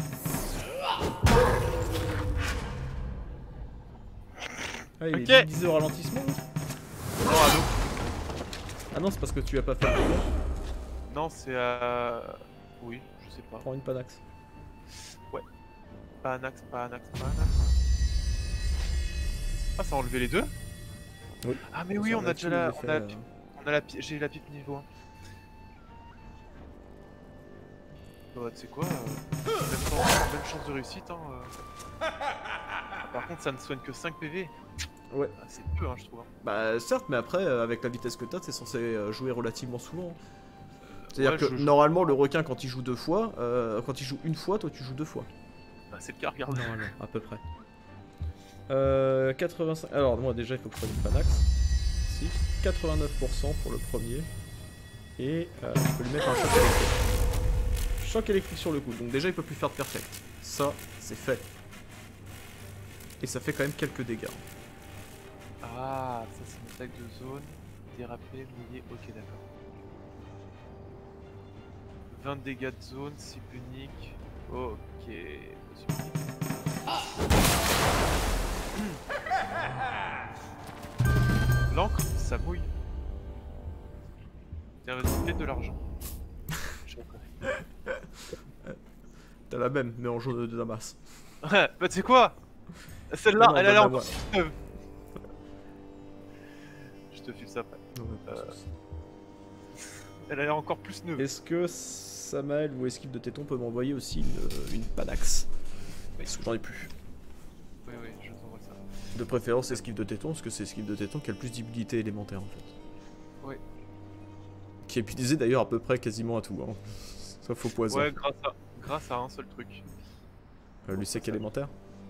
Ah, il Ok. est dix heures ralentissement. Hein. non, allô. Ah non, c'est parce que tu as pas fait le dégât. Non, c'est... Euh... Oui, je sais pas. Prends une panax. Pas un axe, pas un axe, pas un axe. Ah, ça a enlevé les deux? Oui. Ah mais oui, Ça on a enlève déjà tous la... les On a la effets, pipe, euh. on a la pi- j'ai la pipe niveau un. Bah tu sais quoi, euh... même, chance, même chance de réussite hein. Euh... Par contre ça ne soigne que cinq P V. Ouais. Ah, c'est peu hein je trouve. Hein. Bah certes, mais après, euh, avec la vitesse que t'as, t'es censé euh, jouer relativement souvent. C'est-à-dire Ouais, que je joue- normalement, le requin, quand il joue deux fois, euh, quand il joue une fois, toi tu joues deux fois. Bah, c'est le cas, regarde. Normalement, à peu près. Euh, quatre-vingt-cinq. Alors, moi déjà, il faut que je prenne une panax. Si. quatre-vingt-neuf pour cent pour le premier. Et euh, je peux lui mettre un choc électrique. Choc électrique sur le coup. Donc, déjà, il peut plus faire de perfect. Ça, c'est fait. Et ça fait quand même quelques dégâts. Ah, ça c'est une attaque de zone. Dérapé, mouillé, ok d'accord. vingt dégâts de zone, cible unique. Ok. Cible unique. L'encre, ça mouille. C'est peut-être de l'argent. Je reconnais. T'as la même, mais en jaune de Damas. Ouais, bah tu sais quoi? Celle-là, Ah non, elle a bah, l'air bah, encore voilà. plus neuve. Je te file ça après. Ouais, pas de Euh, soucis. Elle a l'air encore plus neuve. Est-ce que Samael ou Esquive de Téton peut m'envoyer aussi une, une panax? Parce que j'en ai plus. Oui, oui, je vous envoie ça. De préférence Esquive de Téton, parce que c'est Esquive de Téton qui a le plus d'immunité élémentaire en fait. Oui. Qui est utilisé d'ailleurs à peu près quasiment à tout. Hein. Sauf au poison. Ouais, grâce à, grâce à un seul truc. Euh, lui sec élémentaire.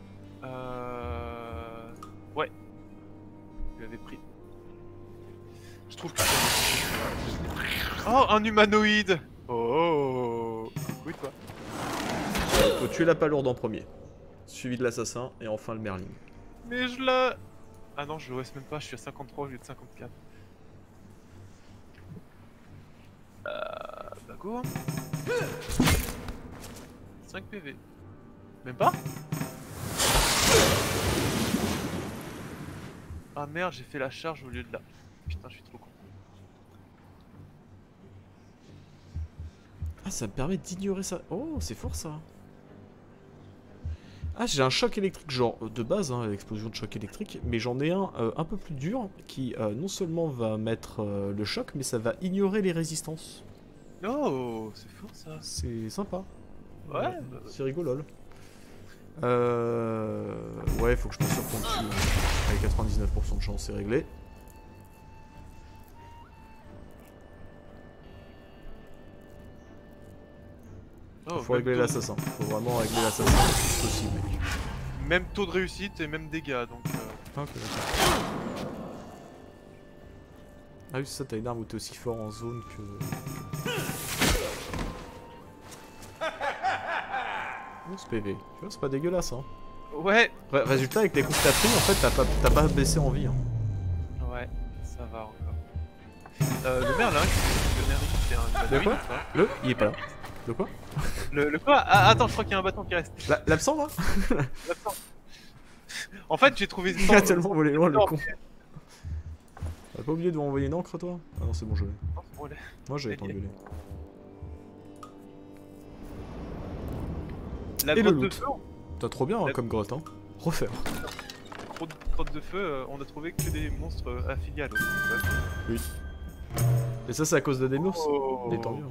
Euh... Ouais. Je l'avais pris. Je trouve que... Oh, un humanoïde. Oh, coucou toi. Il faut tuer la palourde en premier. Suivi de l'assassin et enfin le merling. Mais je la... Ah non, je le reste même pas, je suis à cinquante-trois au lieu de cinquante-quatre. Euh... Bah go hein. cinq P V. Même pas? Ah merde, j'ai fait la charge au lieu de la... Putain, je suis trop con. Ah, ça me permet d'ignorer ça. Oh, c'est fort ça. Ah, j'ai un choc électrique, genre de base, hein, explosion de choc électrique, mais j'en ai un euh, un peu plus dur qui euh, non seulement va mettre euh, le choc, mais ça va ignorer les résistances. Oh, c'est fort ça. C'est sympa. Ouais, Euh, bah, c'est rigolo. Euh... Ouais, faut que je pense sur ton dessus. Avec quatre-vingt-dix-neuf pour cent de chance, c'est réglé. oh, Faut même régler taux- l'assassin. Faut vraiment régler l'assassin le plus possible, mec. Même taux de réussite et même dégâts, donc... euh, Ah, ok, d'accord. Ah oui, c'est ça, t'as une arme où t'es aussi fort en zone que... onze P V. Tu vois, c'est pas dégueulasse, hein. Ouais. Ré- résultat, avec les coups que t'as pris, en fait, t'as pas, t'as pas baissé en vie. Hein. Ouais, ça va encore. Euh, le Merlin, le Merlin, c'est un De quoi? ou pas Le Il est pas là. De quoi? le, le quoi? Ah, attends, je crois qu'il y a un bâton qui reste. La- L'absent, là? Attends. En fait, j'ai trouvé... Il a tellement volé loin, le con. T'as pas oublié de m'envoyer une encre, toi? Ah non, c'est bon, je l'ai. Non, c'est bon, elle est- Moi, j'avais t'engueuler. La Et le grotte de loot. feu, T'as trop bien, hein, La- comme grotte, hein. Refaire. grotte grotte de feu, euh, on a trouvé que des monstres euh, affiliés à l'autre. Ouais. Et ça, c'est à cause de Demours? Oh. Mais tant mieux.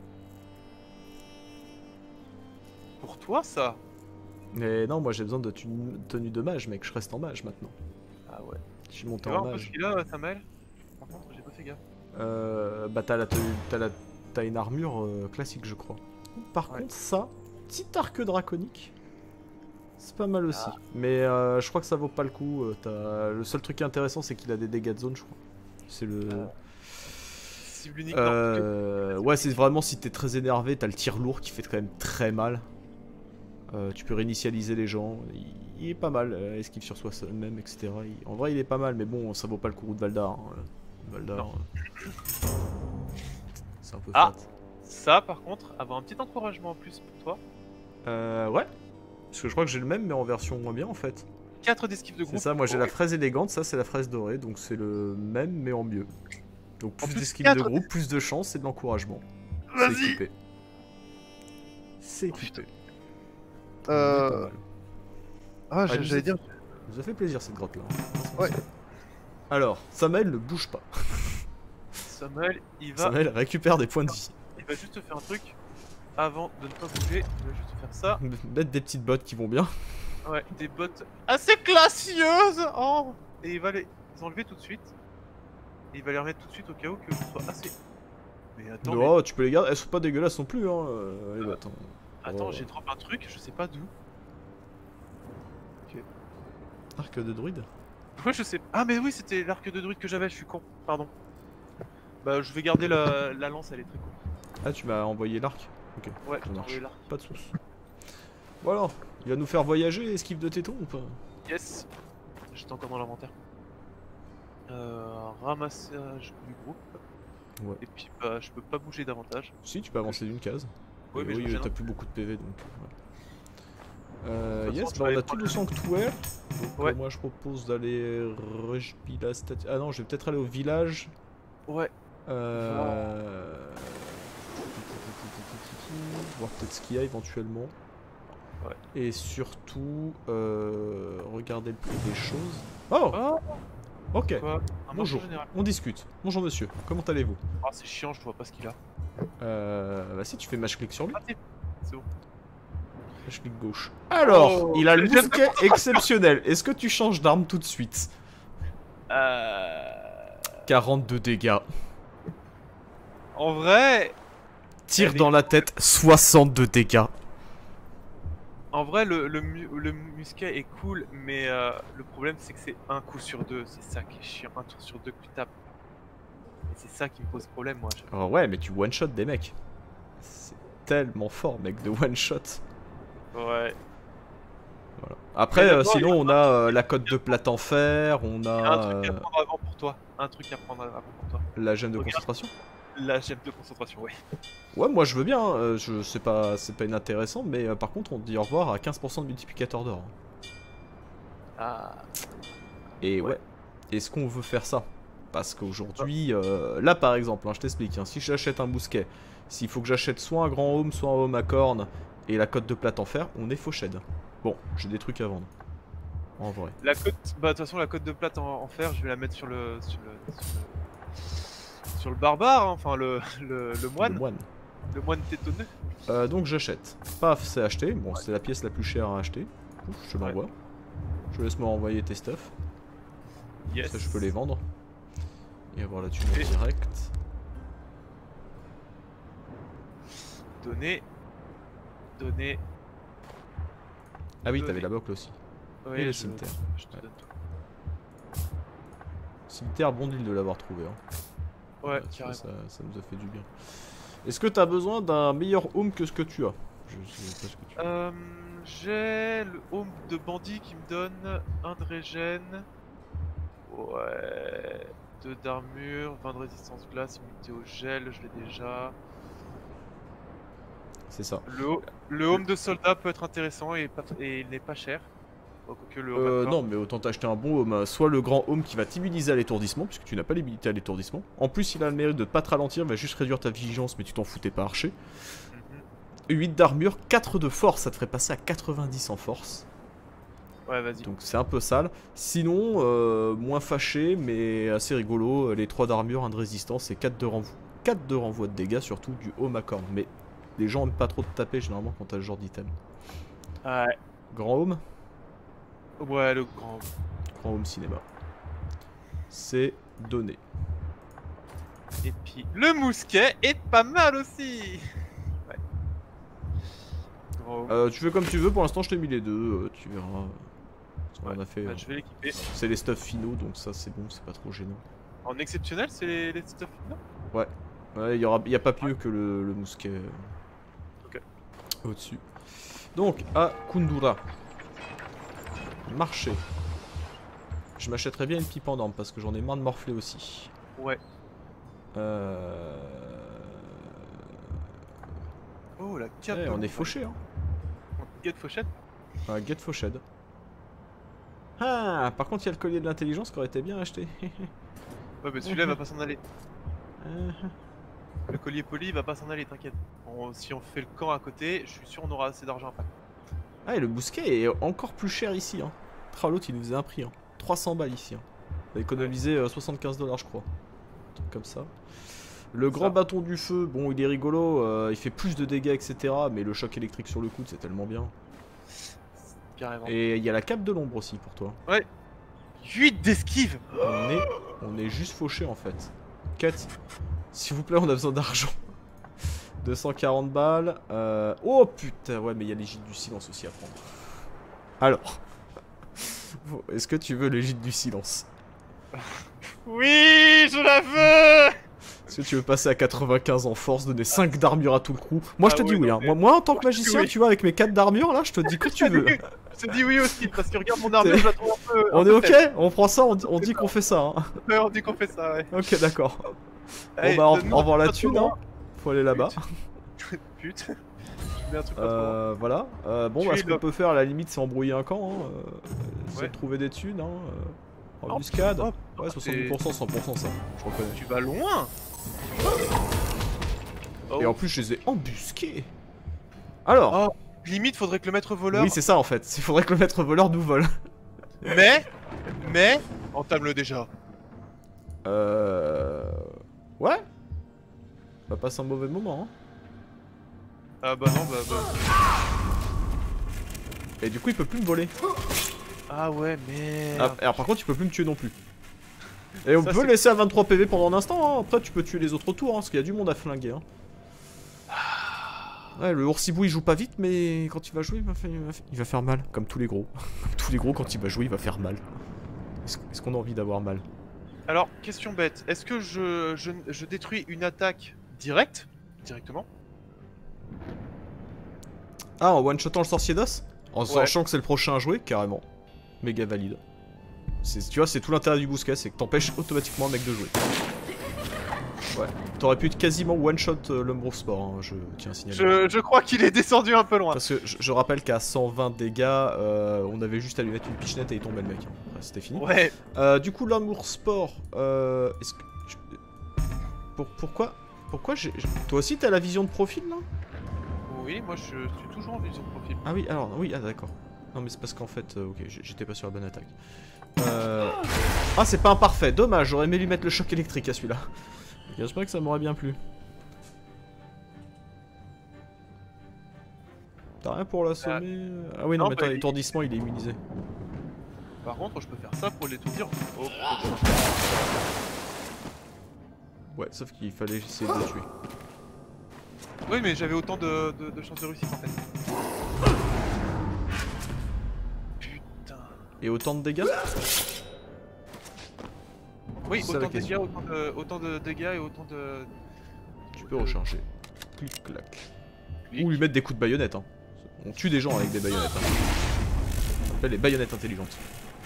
Pour toi, ça? Mais non, moi, j'ai besoin de tenue, tenue de mage, mec. Je reste en mage, maintenant. Ah ouais. Je suis Tu monté vois en un peu ce mage. qu'il a, Samuel? Par contre, j'ai pas fait gaffe. Euh, bah t'as la tenue, t'as la, t'as une armure euh, classique, je crois. Par Ouais. contre, ça, petit arc draconique, c'est pas mal aussi. Ah. Mais euh, je crois que ça vaut pas le coup. euh, t'as- Le seul truc intéressant, c'est qu'il a des dégâts de zone, je crois. C'est le. Ah. Cible unique, Euh, ouais, c'est vraiment si t'es très énervé, t'as le tir lourd qui fait quand même très mal. Euh, tu peux réinitialiser les gens. Il, il est pas mal. euh, esquive sur soi-même, et cetera. Il- en vrai, il est pas mal, mais bon, ça vaut pas le coup de Valdar. hein, euh. Valdar. Non. euh, C'est un peu Ah. fat. Ça, par contre, avoir un petit encouragement en plus pour toi. Euh, ouais. Parce que je crois que j'ai le même, mais en version moins bien en fait. quatre d'esquive de groupe. C'est ça, moi j'ai la Ouais. fraise élégante, ça c'est la fraise dorée, donc c'est le même, mais en mieux. Donc plus, plus, d'esquive de quatre- groupe, plus de chance et de l'encouragement. C'est Vas-y. équipé. C'est équipé. Euh, On est pas mal. Ah, Ah, j'ai- nous j'allais a- dire. Ça nous a fait plaisir cette grotte là. Ouais. Alors, Samuel ne bouge pas. Samuel, il va, Samuel récupère des points de vie. il va juste faire un truc avant de ne pas bouger. Il va juste faire ça. Mettre des petites bottes qui vont bien. Ouais, des bottes assez classieuses. Oh. Et il va les enlever tout de suite. Et il va les remettre tout de suite au cas où que ce soit assez. Mais attends, mais- Non, tu peux les garder, elles sont pas dégueulasses non plus. Hein. euh, les bottes, hein. attends, Oh. j'ai drop un truc, je sais pas d'où. Arc de druide. Ouais, je sais. Ah, mais oui, c'était l'arc de druide que j'avais, je suis con. Pardon. Bah, je vais garder la, la lance, elle est très cool. Ah, tu m'as envoyé l'arc. Ok. Ouais, Ça marche. j'ai l'arc. Pas de soucis. Voilà, il va nous faire voyager, esquive de téton ou pas? Yes. J'étais encore dans l'inventaire. Euh, ramassage du groupe. Ouais. Et puis, bah, je peux pas bouger davantage. Si, tu peux avancer d'une case. Oui, mais je oui, me gêne t'as un plus beaucoup de P V donc. ouais. Euh, De toute yes, façon, je bah vais on a aller tout le prendre sanctuaire. Donc Ouais. euh, moi je propose d'aller rejpi la statue. Ah non, je vais peut-être aller au village. Ouais. Euh... Voir peut-être ce qu'il y a éventuellement. Ouais. Et surtout, euh, regarder le prix des choses. Oh, Oh, ok. quoi Un Bonjour, marché général. on discute. Bonjour monsieur, comment allez-vous? Ah, c'est chiant, je vois pas ce qu'il a. Euh, bah si tu fais match clic sur lui, Ah, si. C'est bon. match clic gauche. Alors, Oh, il a le j'aime mousquet exceptionnel. Est-ce que tu changes d'arme tout de suite? Euh... quarante-deux dégâts. En vrai, Tire Elle est- dans la tête, soixante-deux dégâts. en vrai, le, le, mu- le musquet est cool, mais euh, le problème c'est que c'est un coup sur deux. C'est ça qui est chiant, un tour sur deux que tu tapes. Et c'est ça qui me pose problème, moi. je- Oh ouais, mais tu one-shot des mecs. C'est tellement fort, mec, de one-shot. Ouais. Voilà. Après, Mais euh, d'abord, sinon, il y a on a euh, la cote de plate en fer, on Il y a un a truc à euh, prendre avant pour toi. Un truc à prendre avant pour toi. la gemme de Regarde. concentration. La gemme de concentration, ouais. Ouais, moi je veux bien, hein, euh, je c'est pas, c'est pas inintéressant, mais euh, par contre, on dit au revoir à quinze pour cent de multiplicateur d'or. Ah. Et ouais, Ouais. est-ce qu'on veut faire ça? Parce qu'aujourd'hui, euh, là par exemple, hein, je t'explique, hein, si j'achète un mousquet, s'il faut que j'achète soit un grand home, soit un home à cornes, et la cote de plate en fer, on est fauched. Bon, j'ai des trucs à vendre. En vrai. La côte, bah de toute façon la côte de plate en, en fer, je vais la mettre sur le sur le sur le, sur le barbare, hein, enfin le, le le moine, Le moine. le moine tétonneux. Euh, donc j'achète. Paf, c'est acheté. Bon, c'est la pièce la plus chère à acheter. Ouf, je te l'envoie. Ouais. Je laisse me renvoyer tes stuff. Yes. Ça, je peux les vendre. Et avoir la thune en direct. Donner. Donner. Ah oui, Donner. t'avais la bocle aussi. Oui, Et le je- cimetière. Je te Ouais. donne tout. Cimetière, bon deal de l'avoir trouvé. Hein. Ouais, tu carrément. vois, ça, ça nous a fait du bien. Est-ce que t'as besoin d'un meilleur home que ce que tu as? Je sais pas ce que tu as. Euh, j'ai le home de bandit qui me donne un de régène. Ouais. deux d'armure, vingt de résistance glace, immunité au gel, je l'ai déjà. C'est ça. Le, ho- le home de soldat peut être intéressant et, pas- et il n'est pas cher. Bon, que le home Euh, à corps. non, mais autant t'acheter un bon home. Soit le grand home qui va t'immuniser à l'étourdissement, puisque tu n'as pas l'habilité à l'étourdissement. En plus, il a le mérite de pas te ralentir, il va juste réduire ta vigilance, mais tu t'en foutais pas archer. Mhm. huit d'armure, quatre de force, ça te ferait passer à quatre-vingt-dix en force. Ouais, vas-y. Donc c'est un peu sale. Sinon, euh, moins fâché, mais assez rigolo. Les trois d'armure, un de résistance et quatre de renvoi. quatre de renvoi de dégâts, surtout du home à corne. Mais les gens aiment pas trop te taper généralement quand t'as ce genre d'item. Ouais. Grand home, Ouais, le grand. grand home cinéma. C'est donné. Et puis le mousquet est pas mal aussi. Ouais. Grand home. Euh, tu fais comme tu veux, pour l'instant je t'ai mis les deux, euh, tu verras. On Ouais, a fait. bah, euh, je vais l'équiper. C'est les stuffs finaux, donc ça c'est bon, c'est pas trop gênant. En exceptionnel, c'est les, les stuff non. Ouais, il y aura, y a pas mieux que le, le mousquet euh, Ok. au-dessus. Donc, à Kundura. Marché. Je m'achèterais bien une pipe en orme parce que j'en ai marre de morfler aussi. Ouais. Euh... Oh, la cape. eh, de on est l'ombre. fauché, hein. Get fauchette. Un get fauched. Ah, par contre, il y a le collier de l'intelligence qui aurait été bien acheté. Ouais, mais celui-là va pas s'en aller. Euh, Le collier poli il va pas s'en aller, t'inquiète. On- Si on fait le camp à côté, je suis sûr on aura assez d'argent après. Ah, et le mousquet est encore plus cher ici, hein. Ah, l'autre il nous faisait un prix, hein. trois cents balles ici, hein. On a économisé euh, soixante-quinze dollars, je crois. Un truc comme ça. Le grand Ça. bâton du feu, bon, il est rigolo, euh, il fait plus de dégâts, et cetera. Mais le choc électrique sur le coude, c'est tellement bien. Carrément. Et il y a la cape de l'ombre aussi pour toi. huit d'esquive. On est, on est juste fauché en fait. Quête, s'il vous plaît, on a besoin d'argent. deux cent quarante balles. Euh... Oh putain, ouais, mais il y a les gîtes du silence aussi à prendre. Alors, est-ce que tu veux les gîtes du silence? Oui, je la veux. Est-ce que tu veux passer à quatre-vingt-quinze en force, donner cinq d'armure à tout le crew? Moi je Ah te dis ouais, oui, non, hein. mais- moi, moi en tant que Moi, je dis magicien, oui. tu vois, avec mes quatre d'armure là, je te dis que tu veux. Je te dis oui aussi, parce que regarde mon armure, je la trouve un peu. un On est peu ok? faible. On prend ça, on, on dit qu'on fait ça. Hein. Ouais, on dit qu'on fait ça, ouais. Ok, d'accord. Allez, Bon bah, au donne-moi au revoir un la truc thune, pas trop hein. Faut aller là-bas. loin. Pute. Je mets un truc pas trop loin. Euh, voilà. Euh, bon, Tu bah, es ce qu'on là. peut faire à la limite, c'est embrouiller un camp. Hein. Euh, essayer Ouais. de trouver des thunes. Hein. Euh, Hop, embuscade. hop, Ouais, soixante-dix pour cent, cent pour cent ça. Je reconnais. Tu vas loin. Oh. Et en plus, je les ai embusqués. Alors. Oh, limite, faudrait que le maître voleur. Oui, c'est ça en fait. Il faudrait que le maître voleur nous vole. Mais, mais, entame-le déjà. Euh. Ouais. Ça passe un mauvais moment. Hein. Ah bah non, bah bah. Et du coup, il peut plus me voler. Ah ouais, mais. Ah, alors, par contre, il peut plus me tuer non plus. Et on Ça, peut c'est- laisser à vingt-trois P V pendant un instant. Hein. Après, tu peux tuer les autres tours. Hein, parce qu'il y a du monde à flinguer. Hein. Ouais, le oursibou il joue pas vite, mais quand il va jouer, il va faire, il va faire- il va faire mal. Comme tous les gros. Tous les gros, quand il va jouer, il va faire mal. Est-ce est-ce qu'on a envie d'avoir mal? Alors, question bête, est-ce que je, je, je détruis une attaque directe, directement? Ah, en one-shotant le sorcier d'os? En Ouais. sachant que c'est le prochain à jouer, carrément. Méga valide. C'est- Tu vois, c'est tout l'intérêt du bousquet, c'est que t'empêches automatiquement un mec de jouer. Ouais. T'aurais pu quasiment one-shot euh, l'Umbro Sport, hein, je tiens à signaler. Je, je crois qu'il est descendu un peu loin. Parce que je, je rappelle qu'à cent vingt dégâts, euh, on avait juste à lui mettre une pichenette et il tombait le mec. Hein. Après, c'était fini. Ouais, Euh, du coup, l'amour sport, euh, est-ce que... je- Pour, pourquoi Pourquoi j'ai... j'ai- Toi aussi, t'as la vision de profil, là? oui, moi je suis toujours en vision de profil. Ah oui, alors, oui, ah d'accord. Non mais c'est parce qu'en fait, euh, ok, j'étais pas sur la bonne attaque. Euh... Ah c'est pas un parfait, dommage, j'aurais aimé lui mettre le choc électrique à celui-là. J'espère que ça m'aurait bien plu. T'as rien pour l'assommer? Ah oui non, non, mais bah, attends, il- l'étourdissement il est immunisé. Par contre, je peux faire ça pour l'étourdir. Oh, Ouais, sauf qu'il fallait essayer de le tuer. oui, mais j'avais autant de, de, de chances de réussite en fait. Putain. Et autant de dégâts? Oui, C'est ça, la autant de, question. dégâts, autant, de, autant de dégâts et autant de... Tu peux recharger. Clic clac. Clic. Ou lui mettre des coups de baïonnette. Hein. On tue des gens avec des baïonnettes. Hein. Ça s'appelle les baïonnettes intelligentes.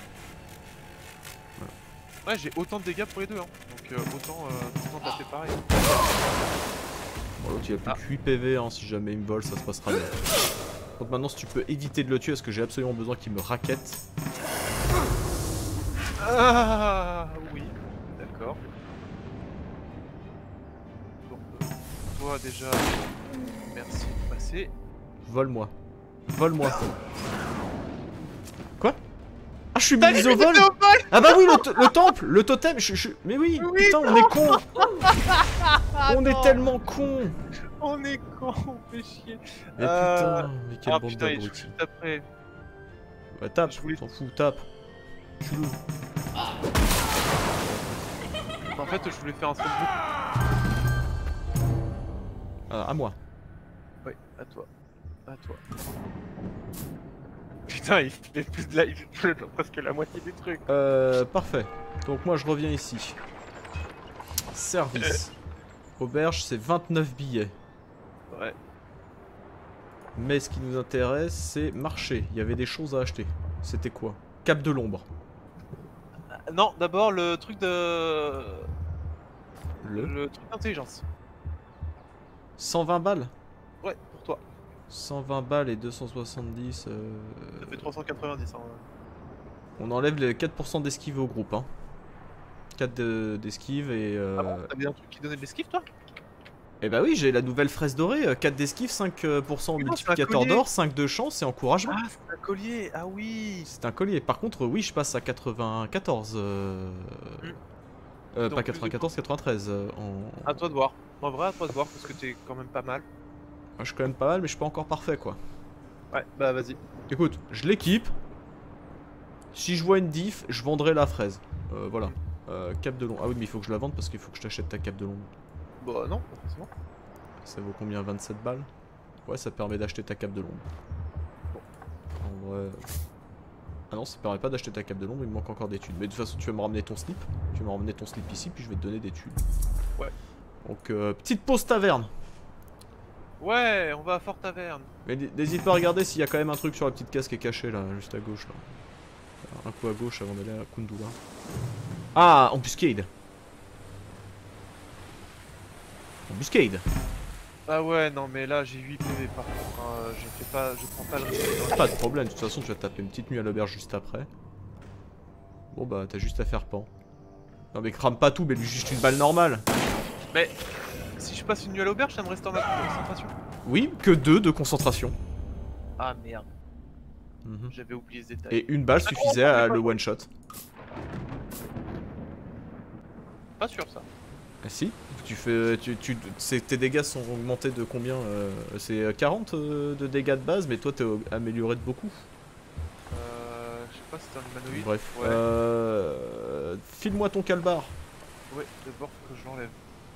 Ouais, j'ai autant de dégâts pour les deux, hein. Donc euh, autant, euh, autant taper pareil. Bon, l'autre il a plus Ah. que huit P V, hein. Si jamais il me vole, ça se passera bien. Donc maintenant, si tu peux éviter de le tuer, parce que j'ai absolument besoin qu'il me raquette. Ah oui, d'accord. Donc, euh, toi déjà, merci de passer. Vole-moi. Vole-moi. Quoi? Ah, je suis T'as mis au limité vol! au vol. Ah bah oui, le, to- le temple, le totem, je, je- mais oui, Oui. putain, on est con. Ah, On non, est tellement con. On est con, on fait chier. Mais Euh, putain, mais quelle Ah bande putain, il d'abrutis. juste après. Bah tape, je voulais- s'en fout, tape. Tue-le. En fait, je voulais faire un stroke. Ah, à moi. Oui, à toi. À toi. Putain, il fait plus de la... il fait presque la moitié des trucs. Euh, parfait. Donc moi je reviens ici. Service. Auberge, c'est vingt-neuf billets. Ouais. Mais ce qui nous intéresse, c'est marché. Il y avait des choses à acheter. C'était quoi? Cap de l'ombre. Non, d'abord le truc de... Le Le truc d'intelligence. cent vingt balles. Ouais, pour toi. cent vingt balles et deux cent soixante-dix. Euh... Ça fait trois cent quatre-vingt-dix. Hein. On enlève les quatre pour cent d'esquive au groupe. Hein. quatre de- d'esquive et... Euh... Ah bon, t'avais un truc qui donnait de l'esquive, toi? Eh bah oui, j'ai la nouvelle fraise dorée. euh, quatre d'esquive, cinq pour cent Mais non, c'est un multiplicateur collier. d'or, cinq de chance et encouragement. Ah, c'est un collier. Ah oui. C'est un collier. Par contre, oui, je passe à quatre-vingt-quatorze. Euh... Mm. euh, Donc, pas plus de quatre-vingt-quatorze, quatre-vingt-treize. euh, en... À toi de voir. En vrai, à toi de voir parce que t'es quand même pas mal. Ah, je suis quand même pas mal, mais je suis pas encore parfait, quoi. Ouais, bah vas-y. Écoute, je l'équipe. Si je vois une diff, je vendrai la fraise. Euh, voilà. Mm. Euh, cape de l'ombre. Ah oui, mais il faut que je la vende parce qu'il faut que je t'achète ta cape de l'ombre. Bah non, pas forcément. Ça vaut combien? Vingt-sept balles? Ouais, ça permet d'acheter ta cape de l'ombre. Bon. En vrai... Ah non, ça permet pas d'acheter ta cape de l'ombre, il me manque encore des thunes. Mais de toute façon, tu vas me ramener ton slip. Tu vas me ramener ton slip ici, puis je vais te donner des thunes. Ouais. Donc, euh, petite pause taverne. Ouais, on va à Fort Taverne. Mais n'hésite pas à regarder s'il y a quand même un truc sur la petite case qui est cachée là, juste à gauche là. Un coup à gauche avant d'aller à Kundula. Ah, embuscade. Embuscade. Ah ouais, non mais là j'ai huit P V par contre. Hein, je fais pas, je prends pas le risque. Pas de problème, de toute façon tu vas taper une petite nuit à l'auberge juste après. Bon bah t'as juste à faire pan. Non mais crame pas tout, mais lui juste une balle normale. Mais si je passe une nuit à l'auberge, ça me reste en ma concentration. Oui, que deux de concentration. Ah merde, Mhm. j'avais oublié ce détail. Et une balle suffisait à le one shot. Pas sûr ça. Ah si, tu fais, tu, tu, c'est- tes dégâts sont augmentés de combien euh, c'est quarante euh, de dégâts de base, mais toi t'es au- amélioré de beaucoup. Euh, je sais pas si c'est un humanoïde. Bref, Ouais. euh, file-moi ton calbar. Ouais, d'abord faut que je l'enlève.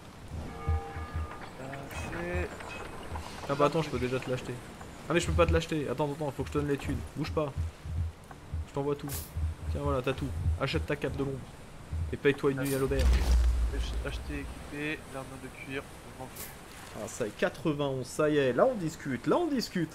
Euh, c'est... Ah bah attends, je peux déjà te l'acheter. Ah mais je peux pas te l'acheter, attends, attends, faut que je te donne l'étude. Bouge pas. Je t'envoie tout. Tiens voilà, t'as tout. Achète ta cape de l'ombre. Et paye-toi une nuit à l'auberge. Acheter, équipé, l'armure de cuir, vendu. Ah ça y est, quatre-vingt-onze, ça y est, là on discute, là on discute.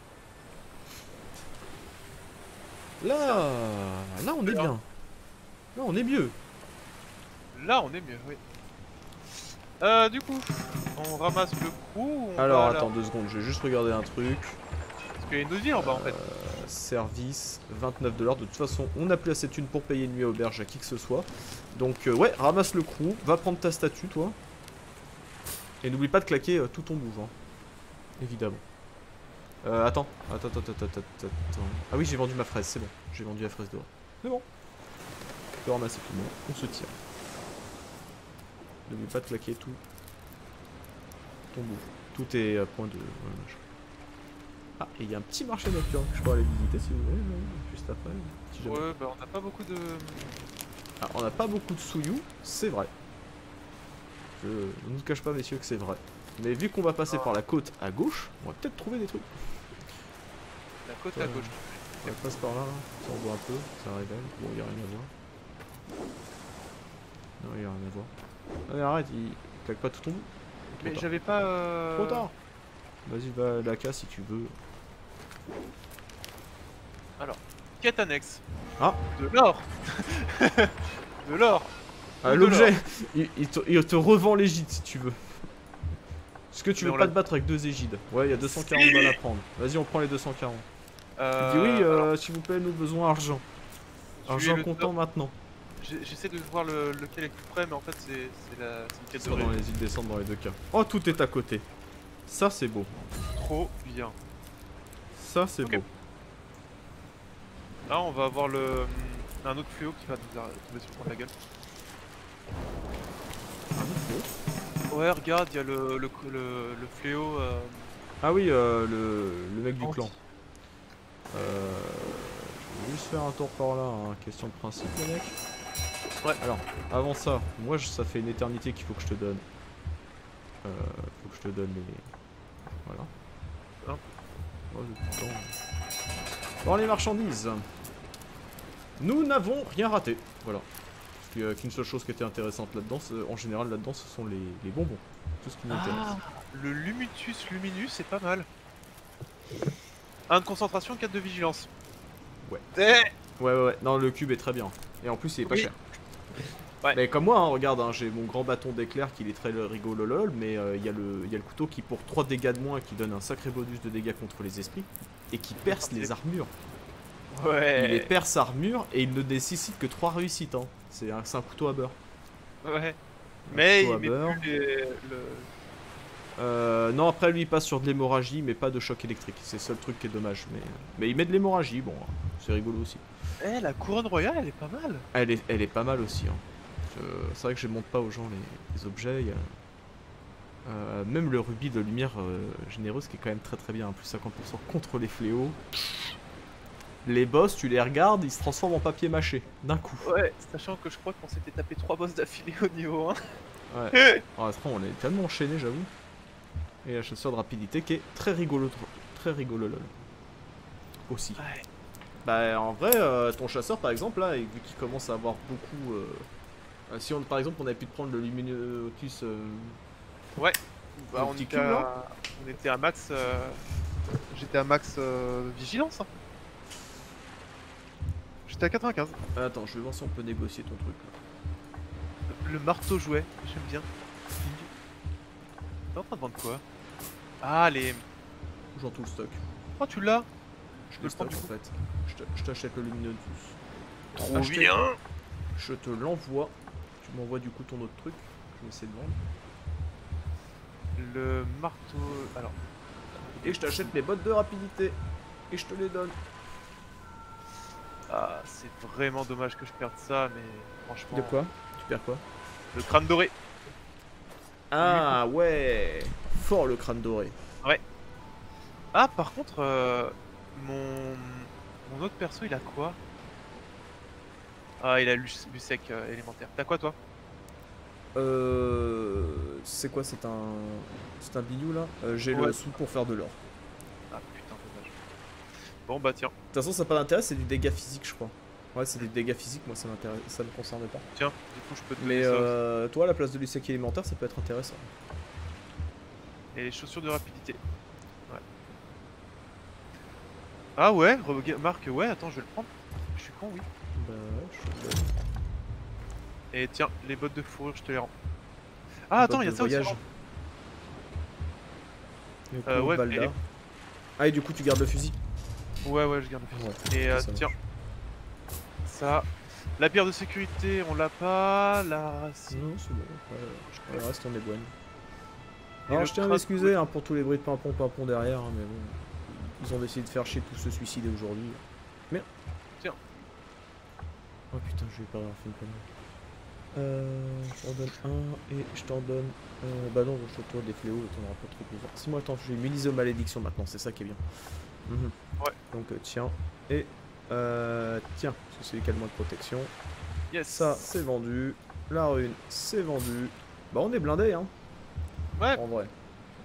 Là, là on est bien. Là on est mieux. Là on est mieux, oui. Euh, du coup, on ramasse le crew ou on Alors va à la- attends deux secondes, je vais juste regarder un truc. Parce qu'il y a une autre ville en bas en fait. Euh, service, vingt-neuf dollars. De toute façon, on n'a plus assez de thunes pour payer une nuit à auberge à qui que ce soit. Donc, euh, ouais, ramasse le crew, va prendre ta statue, toi. Et n'oublie pas de claquer euh, tout ton bouge, hein. Évidemment. Euh, attends, attends, attends, attends, attends, attends. Ah oui, j'ai vendu ma fraise, c'est bon. J'ai vendu la fraise dehors. C'est bon. Je peux ramasser tout le monde. On se tire. N'oublie pas de claquer tout. Ton bouffe. Tout est à point de. Voilà, je... Ah, et il y a un petit marché nocturne que je pourrais aller visiter si vous voulez, là, juste après. Si jamais. Ouais, bah on n'a pas beaucoup de. Ah, on n'a pas beaucoup de souyou, c'est vrai. Je ne vous cache pas, messieurs, que c'est vrai. Mais vu qu'on va passer par la côte à gauche, on va peut-être trouver des trucs. La côte Ouais. à gauche. On passe par là, là. Ça on voit un peu, ça révèle. Bon, il n'y a rien à voir. Non, il n'y a rien à voir. Allez, arrête, il claque pas tout ton bout. Trop Mais tard. j'avais pas. Euh... Trop tard. Vas-y, va à la casse si tu veux. Quête annexe. Ah. De l'or. De l'or. Ah, de l'objet, l'or. il, il te, il te revend l'égide si tu veux. Est-ce que tu Mais veux on pas l'a- te battre avec deux égides? Ouais, il y a deux cent quarante balles à prendre. Vas-y, on prend les deux cent quarante. Euh, Tu dis oui, euh, alors, s'il vous plaît, nous besoin argent. tu es Argent le comptant top. maintenant. j'ai- J'essaie de voir le, lequel est le plus près, mais en fait, c'est c'est la c'est une quête Ça de va dans ré- les îles descendent dans les deux cas. Oh, tout est à côté. Ça, c'est beau. Trop bien. Ça, c'est Ok. beau. Là, on va avoir le un autre fléau qui va nous arr- tomber sur la gueule. Un autre fléau. Ouais, regarde, il y a le, le, le, le fléau. Euh... Ah oui, euh, le, le mec du anti- clan. Euh, je vais juste faire un tour par là, hein. Question de principe, les mecs. Ouais. Alors, avant ça, moi, je- ça fait une éternité qu'il faut que je te donne. Euh, faut que je te donne les. Voilà. Hein Oh, le temps. Bon, les marchandises. Nous n'avons rien raté. Voilà. Parce qu'il n'y a qu'une seule chose qui était intéressante là-dedans. c'est- En général, là-dedans, ce sont les, les bonbons. Tout ce qui m'intéresse. Ah, le Lumutus Luminus, c'est pas mal. un de concentration, quatre de vigilance. Ouais. Eh Ouais, ouais, ouais. Non, le cube est très bien. Et en plus, il est pas Oui. cher. Ouais. Mais comme moi, hein, regarde, hein, j'ai mon grand bâton d'éclair qui est très rigolo lol, mais euh, il y, a le- il y a le couteau qui, pour trois dégâts de moins, qui donne un sacré bonus de dégâts contre les esprits, et qui perce les armures. Ouais. Il les perce armure, et il ne nécessite que trois réussites. Hein. C'est un, c'est un couteau à beurre. Ouais. Un Mais couteau à il met beurre. plus les- le... Euh, non, après, lui, il passe sur de l'hémorragie, mais pas de choc électrique. C'est le seul truc qui est dommage. Mais, mais il met de l'hémorragie, bon, c'est rigolo aussi. Eh, la couronne royale, elle est pas mal. Elle est, elle est pas mal aussi. Hein. Je- C'est vrai que je montre pas aux gens les, les objets. il y a- euh, même le rubis de lumière euh, généreuse qui est quand même très très bien. Plus cinquante pour cent contre les fléaux. Les boss, tu les regardes, ils se transforment en papier mâché. D'un coup. Ouais, sachant que je crois qu'on s'était tapé trois boss d'affilée au niveau un. Ouais. Oh, après, on est tellement enchaîné, j'avoue. Et la chasseur de rapidité qui est très rigolo. Très rigolo lol. Aussi. Ouais. Bah en vrai, euh, ton chasseur par exemple là, et vu qu'il commence à avoir beaucoup... euh, euh, si on, par exemple on avait pu te prendre le Luminotus... euh, Ouais. Bah, Le on, petit était cube, à... là on était à max. euh, J'étais à max euh, vigilance. Hein. J'étais à quatre-vingt-quinze. Attends, je vais voir si on peut négocier ton truc là. Le marteau jouet, j'aime bien. T'es en train de vendre quoi? Ah, les. J'en tout le stock. Oh, tu l'as? Je peux le le prendre, stock en fait. Je te- je t'achète le Luminotus. Trop Acheté. bien! Je te l'envoie. Tu m'envoies du coup ton autre truc. Je vais essayer de vendre. Le marteau. Alors. Et je t'achète mes bottes de rapidité. Et je te les donne. Ah, c'est vraiment dommage que je perde ça, mais franchement. De quoi? Tu perds quoi? Le crâne doré. Ah ouais. Fort le crâne doré. Ah, par contre, euh, mon... mon autre perso, il a quoi? Ah, il a Lus- Lusec euh, élémentaire. T'as quoi, toi? Euh... C'est quoi? C'est un... C'est un bidou là? Euh, J'ai Ouais. le sou pour faire de l'or. Ah, putain, dommage. Bon, bah tiens, De toute façon, ça n'a pas d'intérêt, c'est du dégât physique, je crois. Ouais, c'est des dégâts physiques, moi ça m'intéresse, ça me concerne pas. tiens, du coup, je peux te Mais donner ça aussi. euh, toi, à la place de l'U-Sec élémentaire, ça peut être intéressant. Et les chaussures de rapidité. Ouais. Ah ouais, remarque, ouais, attends, je vais le prendre. Je suis con, oui. Bah ouais, je suis Et tiens, les bottes de fourrure, je te les rends. Ah, attends, il y a ça aussi. voyage. non Euh, Euh, ouais, Balda. et les- Ah, et du coup, tu gardes le fusil. Ouais, ouais, je garde le fusil. Ouais, Et euh, ça tiens, marche. ça. La pierre de sécurité, on l'a pas. La racine. Non, c'est bon. Ouais, le reste, on est bonne. Et Alors, le je tiens à crâne- m'excuser hein, pour tous les bruits de pimpon, pimpon derrière, hein, mais bon. Ils ont décidé de faire chier tous se suicider aujourd'hui. Merde. Tiens. Oh putain, je vais perdre un film quand même. Euh, je t'en donne un et je t'en donne. Euh, bah non, je toi des fléaux, t'en auras pas trop besoin. Si moi, attends, je vais immuniser aux malédictions maintenant, c'est ça qui est bien. Mhm. Ouais. Donc euh, tiens. Et euh, tiens, parce que c'est lui qui a le moins de protection. Yes. Ça, c'est vendu. La rune, c'est vendu. Bah on est blindé, hein. Ouais. En vrai.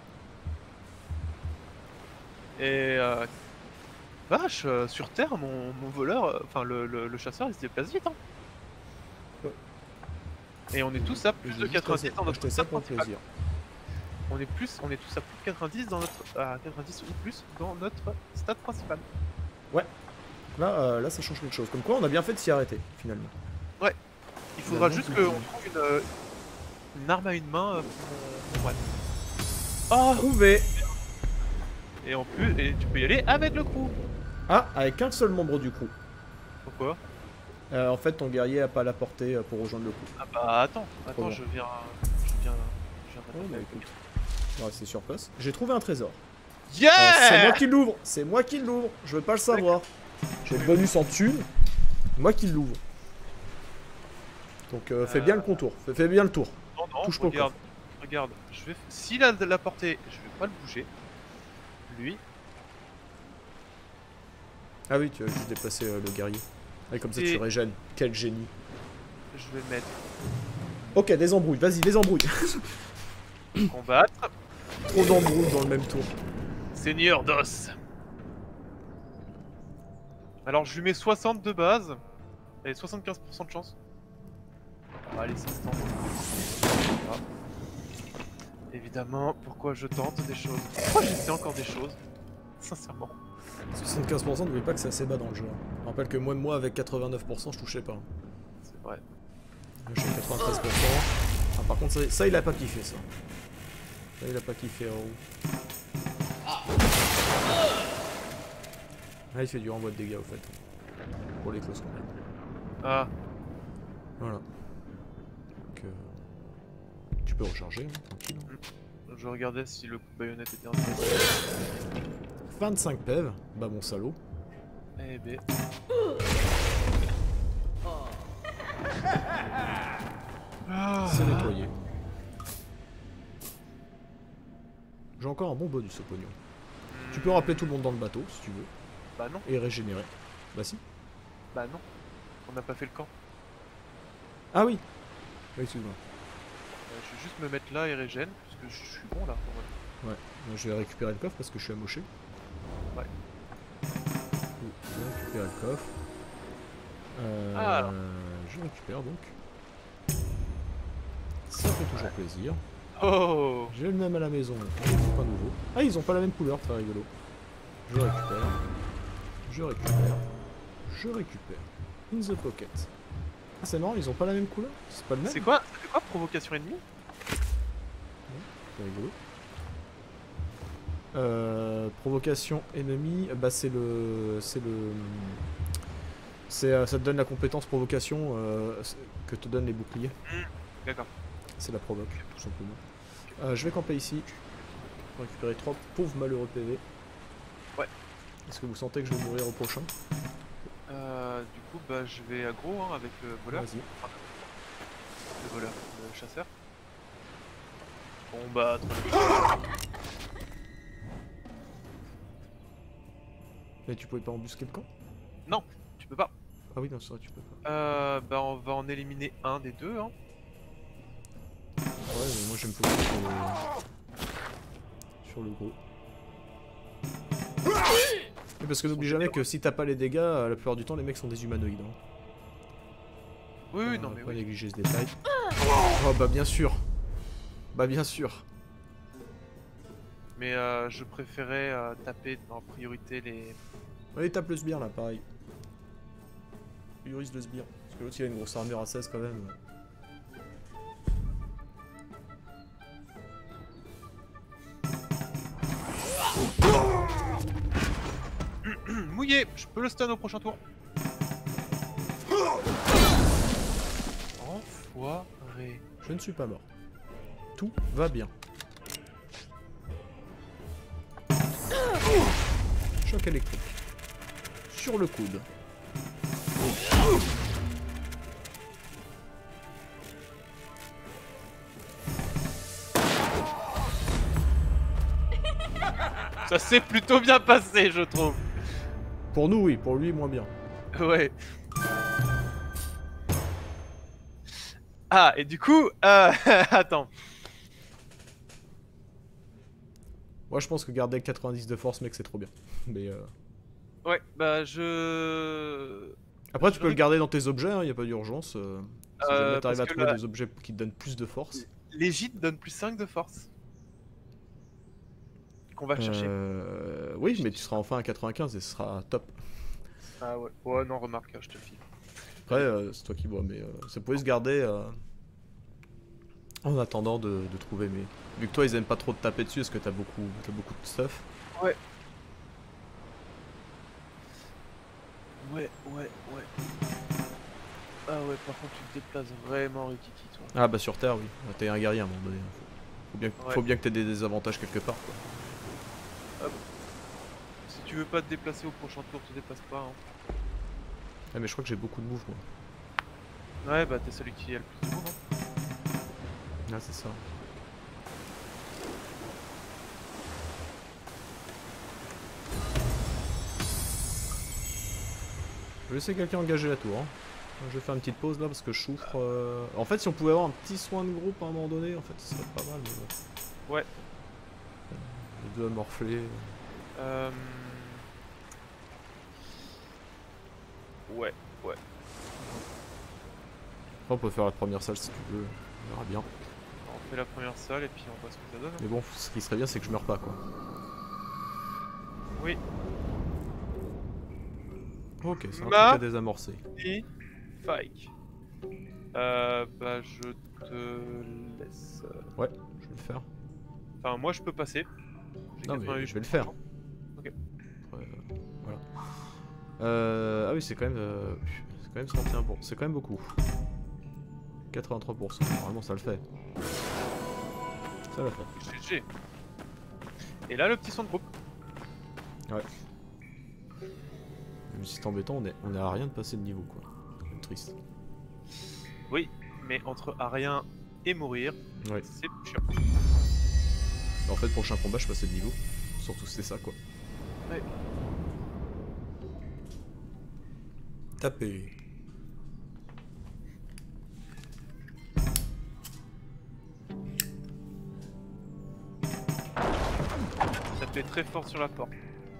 Et euh, vache, euh, sur Terre, mon, mon voleur, euh, enfin le, le, le chasseur, il se déplace vite. Hein. Ouais. Et on est tous à plus de quatre-vingt-dix dans notre acheter ça stat pour le principal. plaisir. On est plus, on est tous à plus de quatre-vingt-dix dans notre, à quatre-vingt-dix ou plus dans notre stade principal. Là, euh, là, ça change quelque chose. Comme quoi, on a bien fait de s'y arrêter, finalement. Il faudra Bah, juste non, qu'on c'est- trouve une, euh, une arme à une main euh, pour, euh, ouais. Oh. Trouvé. Et en plus, et tu peux y aller avec le crew. Ah, avec un seul membre du crew. Pourquoi? Euh, en fait, ton guerrier a pas la portée euh, pour rejoindre le crew. Ah bah attends, attends, Comment? je viens, je viens, je viens Oh, d'attendre bah avec écoute. On va rester sur place. J'ai trouvé un trésor. le- Yeah. Euh, c'est moi qui l'ouvre. C'est moi qui l'ouvre. Je veux pas le savoir. J'ai le bonus en thunes. Moi qui l'ouvre. Donc euh, fais bien le contour. Fais, fais bien le tour. Non, non, Touche pas au regarde, regarde, je vais, s'il a de la portée, je vais pas le bouger. Lui, Ah oui, tu as juste déplacé euh, le guerrier. Et comme ça, Et- tu régènes. Quel génie. je vais mettre Ok, des embrouilles. Vas-y, des embrouilles. combattre, Trop d'embrouilles dans le même tour. Seigneur d'os. Alors je lui mets soixante de base, et soixante-quinze pour cent de chance. Allez, c'est instant. Voilà. Évidemment, pourquoi je tente des choses? Pourquoi j'essaie encore des choses? Sincèrement. soixante-quinze pour cent, n'oublie pas que c'est assez bas dans le jeu. Je rappelle que moi, moi avec quatre-vingt-neuf pour cent, je touchais pas. C'est vrai. Moi, j'ai quatre-vingt-treize pour cent. Ah, par contre, ça, ça, il a pas kiffé ça. Ça, il a pas kiffé. Oh. Ah, il fait du renvoi de dégâts au fait. Pour les closes quand même. Ah, Voilà. Donc, euh, tu peux recharger, hein, tranquille. je regardais si le coup de baïonnette était intéressant. vingt-cinq P E V, bah mon salaud. Eh ben. Ah. C'est nettoyé. J'ai encore un bon bonus au pognon. Tu peux rappeler tout le monde dans le bateau si tu veux. Bah non, Et régénérer. Bah si. bah non. On n'a pas fait le camp. Ah oui. Oui, excuse-moi. Euh, je vais juste me mettre là et régène, parce que je suis bon là. en vrai. Ouais. Moi, je vais récupérer le coffre parce que je suis amoché. Ouais. Je vais récupérer le coffre. Euh, Ah, alors. Je récupère donc. Ça fait toujours plaisir. Oh. J'ai le même à la maison, c'est pas nouveau. Ah, ils ont pas la même couleur, très rigolo. Je récupère. Je récupère. Je récupère. In the pocket. Ah, c'est marrant, ils ont pas la même couleur? C'est pas le même? C'est quoi, c'est quoi provocation ennemie? C'est rigolo. Euh, provocation ennemi, bah c'est le, c'est le, c'est, euh, ça te donne la compétence provocation euh, que te donnent les boucliers. D'accord. C'est la provoque, tout simplement. Euh, je vais camper ici pour récupérer trois pauvres malheureux P V. Ouais. Est-ce que vous sentez que je vais mourir au prochain? Euh, du coup, bah je vais aggro hein, avec le voleur. Vas-y. Le voleur, le chasseur. Combattre le chasseur. Mais tu pouvais pas embusquer le camp? Non, tu peux pas. Ah oui, non, c'est vrai, tu peux pas. Euh, bah on va en éliminer un des deux. Hein. Ouais, mais moi je vais me focus sur le... sur le gros. Mais parce que n'oublie jamais que si t'as pas les dégâts, la plupart du temps les mecs sont des humanoïdes. Hein. Oui, oui, On non va mais pas oui. négliger ce détail. Oh bah bien sûr. Bah bien sûr. Mais euh, je préférais euh, taper en priorité les... Allez, tape le sbire là, pareil. Priorise le sbire. Parce que l'autre il a une grosse armure à seize quand même. Mouillé, je peux le stun au prochain tour. Enfoiré. Je ne suis pas mort. Tout va bien. Choc électrique. Sur le coude. Ça s'est plutôt bien passé, je trouve. Pour nous, oui. Pour lui, moins bien. Ouais. Ah, et du coup, euh, attends. Moi, je pense que garder quatre-vingt-dix de force, mec, c'est trop bien. Mais euh... Ouais, bah je... Après, tu je peux le rig- garder dans tes objets, il n'y a pas d'urgence. Euh... Si Euh, jamais t'arrives parce à que trouver la- des objets qui te donnent plus de force. Les gîtes donnent plus cinq de force. Qu'on va chercher. Euh... Oui, mais tu seras enfin à quatre-vingt-quinze et ce sera top. Ah ouais. Ouais, non, remarque, je te le file. Après, euh, c'est toi qui vois, mais euh, ça pouvait se garder euh, en attendant de, de trouver. Mais vu que toi, ils aiment pas trop te taper dessus, est-ce que t'as beaucoup, t'as beaucoup de stuff? Ouais. Ouais, ouais, ouais. Ah ouais, par contre, tu te déplaces vraiment rikiki, toi. Ah bah sur Terre, oui. Ah, t'es un guerrier à un moment donné. Faut bien, Ouais. faut bien que t'aies des désavantages quelque part, quoi. Si tu veux pas te déplacer au prochain tour, te déplace pas. Hein. Ah mais je crois que j'ai beaucoup de moves, moi. Ouais, bah t'es celui qui a le plus de moves, hein. Ah c'est ça. Je vais laisser quelqu'un engager la tour. Hein. Je vais faire une petite pause là parce que je souffre. euh, En fait, si on pouvait avoir un petit soin de groupe à un moment donné, en fait, ce serait pas mal. Mais bon. Ouais. Les deux à morfler. Euh... Ouais, ouais. Après, on peut faire la première salle si tu veux. On verra bien. On fait la première salle et puis on voit ce que ça donne. Mais bon, ce qui serait bien, c'est que je meurs pas, quoi. Oui. Ok, c'est un Ma- truc à désamorcer. Et Fike. Euh, bah je te laisse. Ouais, je vais le faire. Enfin, moi je peux passer. J'ai Non, mais quatre-vingt-huit je vais le faire. Ok. Après, euh, voilà. Euh, ah oui, c'est quand même, euh, c'est quand même trente et un pour cent. C'est quand même beaucoup. quatre-vingt-trois pour cent. Normalement, ça le fait. Ça le fait. G G. Et là, le petit son de groupe. Ouais. Même si c'est embêtant, on est, on est à rien de passer de niveau, quoi. C'est quand même triste. Oui, mais entre à rien et mourir, Ouais. c'est chiant. En fait, prochain combat, je passais de niveau. Surtout, c'était ça, quoi. Ouais. Taper. Ça te fait très fort sur la porte.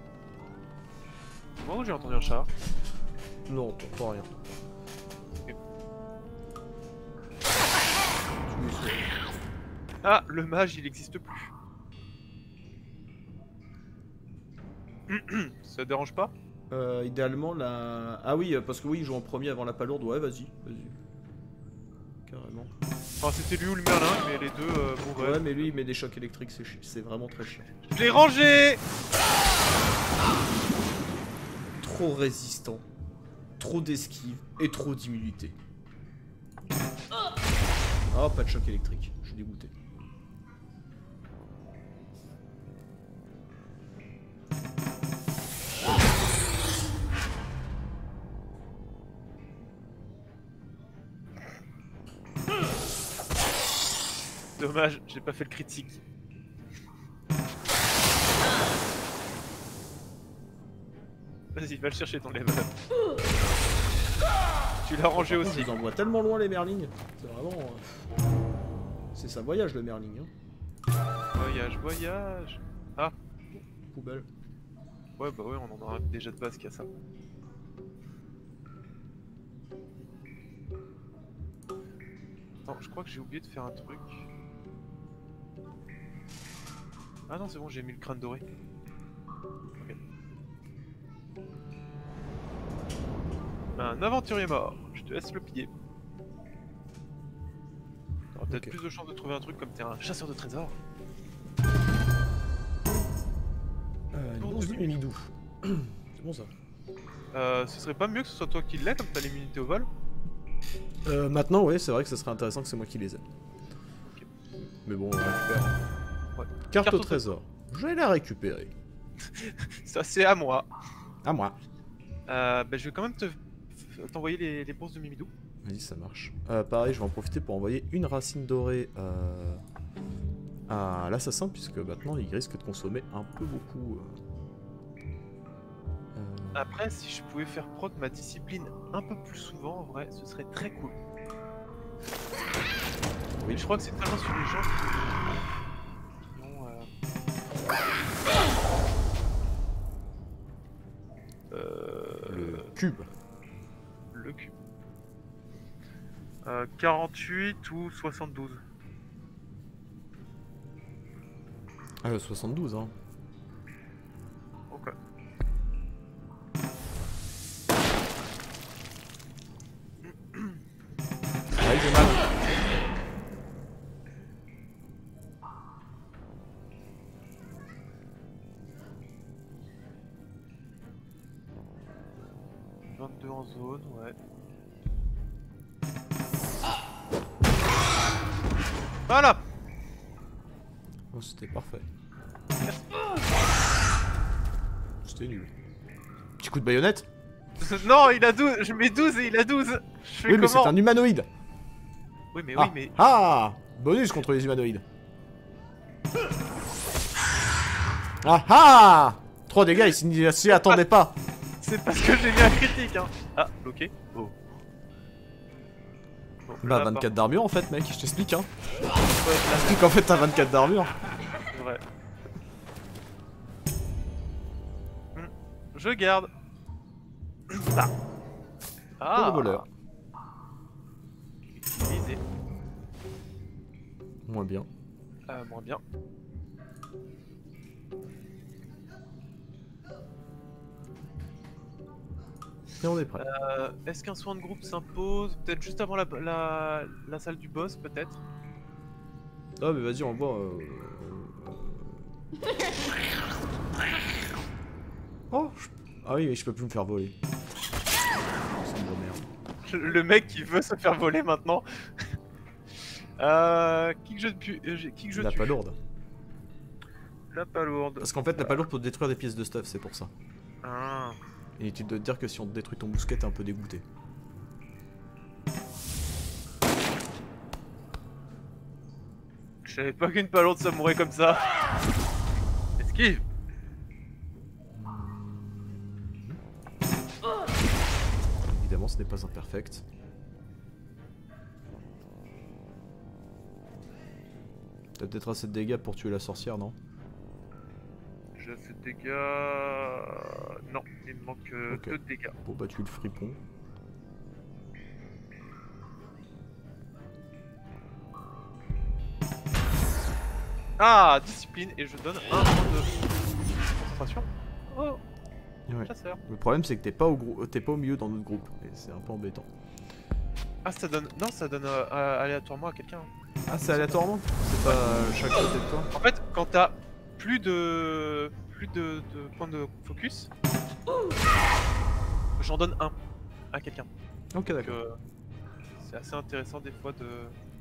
Moi où j'ai entendu un chat. Non, t'entends rien. Ok. Tu es sûr. Ah, le mage il existe plus. Ça te dérange pas? Euh, idéalement, la... Ah oui, parce que oui, il joue en premier avant la palourde. Ouais, vas-y, vas-y. Carrément. Enfin, c'était lui ou le Merlin, mais les deux, euh, bon, Ouais, mais lui, il met des chocs électriques, c'est chi- c'est vraiment très chiant. Je l'ai rangé. Trop résistant, trop d'esquive et trop d'immunité. Oh, pas de choc électrique, je suis dégoûté. Dommage, j'ai pas fait le critique. Vas-y, va le chercher ton level. Tu l'as rangé Par contre, aussi. je les envoie tellement loin les merlings. C'est vraiment... euh, C'est ça voyage le merling. Hein. Voyage, voyage. Ah, Poubelle. ouais, bah ouais, on en a un déjà de base qui a ça. Attends, je crois que j'ai oublié de faire un truc. Ah non, c'est bon, j'ai mis le crâne doré. Ok. Un aventurier mort, je te laisse le piller. T'auras peut-être Ok. plus de chances de trouver un truc comme t'es un chasseur de trésors. Euh, Bon, une bourse deux d'humidou. C'est bon ça. Euh, ce serait pas mieux que ce soit toi qui l'aies comme t'as l'immunité au vol? Euh, maintenant, ouais, c'est vrai que ce serait intéressant que c'est moi qui les ai. Ok. Mais bon, on récupère. Ouais. Carte Carte au au trésor. Je vais la récupérer. Ça c'est à moi. À moi. Euh, bah, je vais quand même te t'envoyer les, les bourses de Mimidou. Vas-y, ça marche. Euh, pareil, je vais en profiter pour envoyer une racine dorée euh, à l'assassin, puisque maintenant il risque de consommer un peu beaucoup. Euh... Euh... Après, si je pouvais faire prod ma discipline un peu plus souvent, en vrai, ce serait très cool. Oui, je crois que c'est tellement sur les gens qui, qui ont... Euh... Euh... Le cube. Le cube. Euh, quarante-huit ou soixante-douze. Ah, le soixante-douze, hein. Ok. Ouais, j'ai mal. vingt-deux en zone, ouais. Voilà. Oh, c'était parfait. C'était nul. Petit coup de baïonnette. Non, il a douze, je mets douze et il a douze. Je fais Oui, mais comment? c'est un humanoïde. Oui, mais Ah. oui, mais... Ah, bonus contre les humanoïdes. Ah ah, trois dégâts, il s'y attendait pas. C'est parce que j'ai mis un critique, hein. Ah, bloqué. Oh. Bon, Bah là, vingt-quatre d'armure en fait, mec, je t'explique, hein. par- ouais, là, Donc en fait t'as vingt-quatre d'armure. c'est vrai. Hmm, Je garde. Ah. Ah. Pour le voleur. Utilisé. Moins bien. Euh, moins bien. Et on est prêt. Euh, Est-ce qu'un soin de groupe s'impose? Peut-être juste avant la, la, la salle du boss, peut-être? Ah mais vas-y, on voit. Euh... Oh je... Ah oui, mais je peux plus me faire voler. C'est une bonne merde. Le mec qui veut se faire voler maintenant. euh, qui que je tue? euh, Qui que je La tue palourde. La palourde. Parce qu'en fait, la palourde peut détruire des pièces de stuff, c'est pour ça. Ah. Inutile de te dire que si on te détruit ton mousquet, t'es un peu dégoûté. Je savais pas qu'une palourde ça mourait comme ça. Esquive. Évidemment, ce n'est pas imperfect. T'as peut-être assez de dégâts pour tuer la sorcière, non? J'ai assez de dégâts. Non, il me manque euh, Ok. deux de dégâts. Bon bah tu le fripon. Ah, discipline, et je donne un point de concentration. Oh, Ouais. chasseur. Le problème c'est que t'es pas au grou- t'es pas au milieu dans notre groupe, et c'est un peu embêtant. Ah, ça donne. Non, ça donne euh, euh, aléatoirement à quelqu'un. Ah c'est aléatoirement? C'est pas euh, chaque côté de toi? En fait, quand t'as plus de plus de, de points de focus, j'en donne un à quelqu'un. Ok Donc d'accord. euh, c'est assez intéressant des fois de.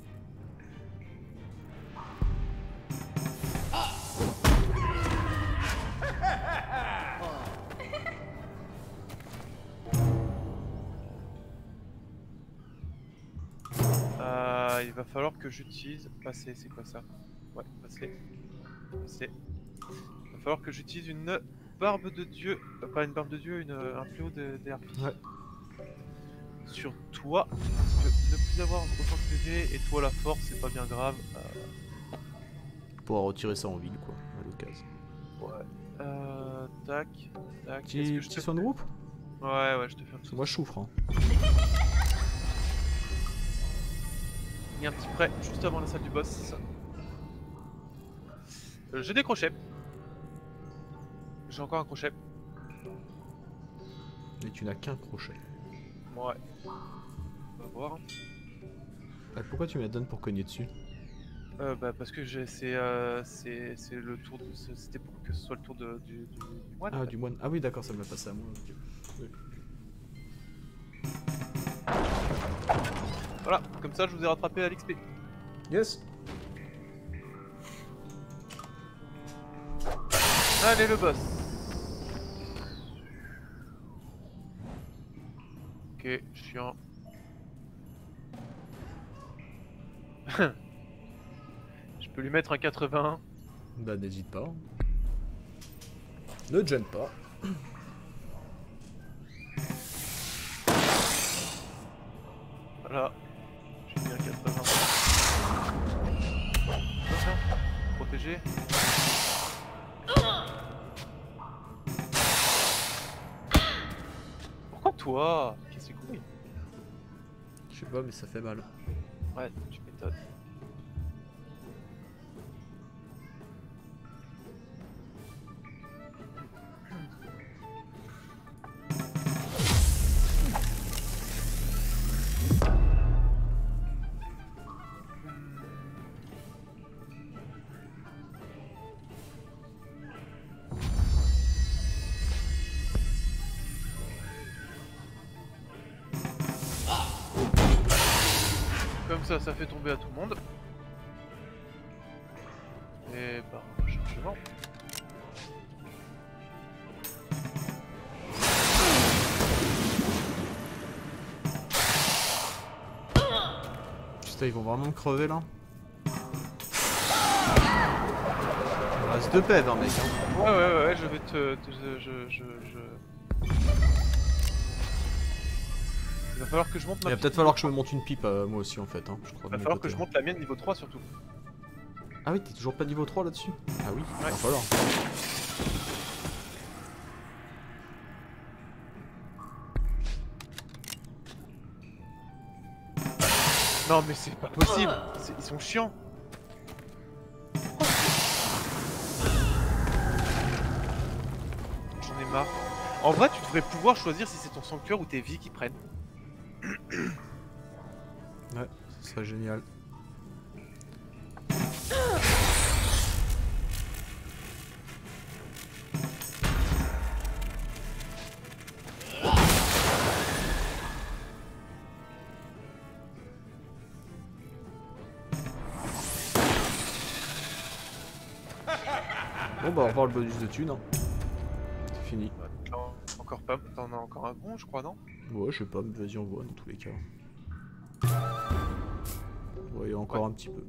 Euh, il va falloir que j'utilise. Passer, c'est quoi ça? Ouais, passer. Passer. Il va falloir que j'utilise une barbe de dieu. euh, pas une barbe de dieu, une, un fléau de, des harpies. Ouais. Sur toi, parce que ne plus avoir autant de P V et toi la force, c'est pas bien grave. Euh, Pour retirer ça en ville quoi, à l'occasion. ouais. Euh, tac, tac. Est-ce Petit, que je petit te... soin de groupe? Ouais, ouais, je te fais un Parce petit. que moi je souffre hein. Il y a un petit prêt juste avant la salle du boss. Euh, J'ai des crochets. J'ai encore un crochet. Et tu n'as qu'un crochet. Ouais. On va voir. Ah, pourquoi tu me la donnes pour cogner dessus? Euh, bah parce que j'ai- c'est euh, c'est c'est le tour de ce- c'était pour que ce soit le tour de, du, du, du moine. en Ah fait. du moine. Ah oui d'accord, ça me l'a passé à moi. Ok. Oui. Voilà, comme ça je vous ai rattrapé à l'X P. Yes. Allez le boss. Ok, chiant. Je peux lui mettre un quatre-vingts. Bah n'hésite pas. Ne te gêne pas. Voilà. J'ai mis un quatre-vingts. Protégé. Pourquoi toi? Qu'est-ce que c'est cool? Je sais pas mais ça fait mal. Ouais, tu m'étonnes. Comme ça, ça fait tomber à tout le monde. Et bah, chargement. Putain, ils vont vraiment me crever là. Il reste deux pèves, hein, mec. Hein. Ouais, ouais, ouais, je vais te. te je, je, je, je... Il va falloir que je monte Il ma va peut-être falloir que je me monte une pipe euh, moi aussi en fait. Hein, je crois. Il va falloir que je monte la mienne niveau trois surtout. Ah oui, t'es toujours pas niveau trois là-dessus? Ah oui, il Ouais. va falloir. Non mais c'est pas possible, c'est- ils sont chiants. J'en ai marre. En vrai, tu devrais pouvoir choisir si c'est ton sanctuaire ou tes vies qui prennent. Ouais, ce serait génial. Bon bah au revoir le bonus de thunes. Hein. C'est fini. Là, encore pas, t'en as encore un bon, je crois, non? Ouais, je sais pas, mais vas-y on voit dans tous les cas. Ouais, il y a encore Ouais. un petit peu.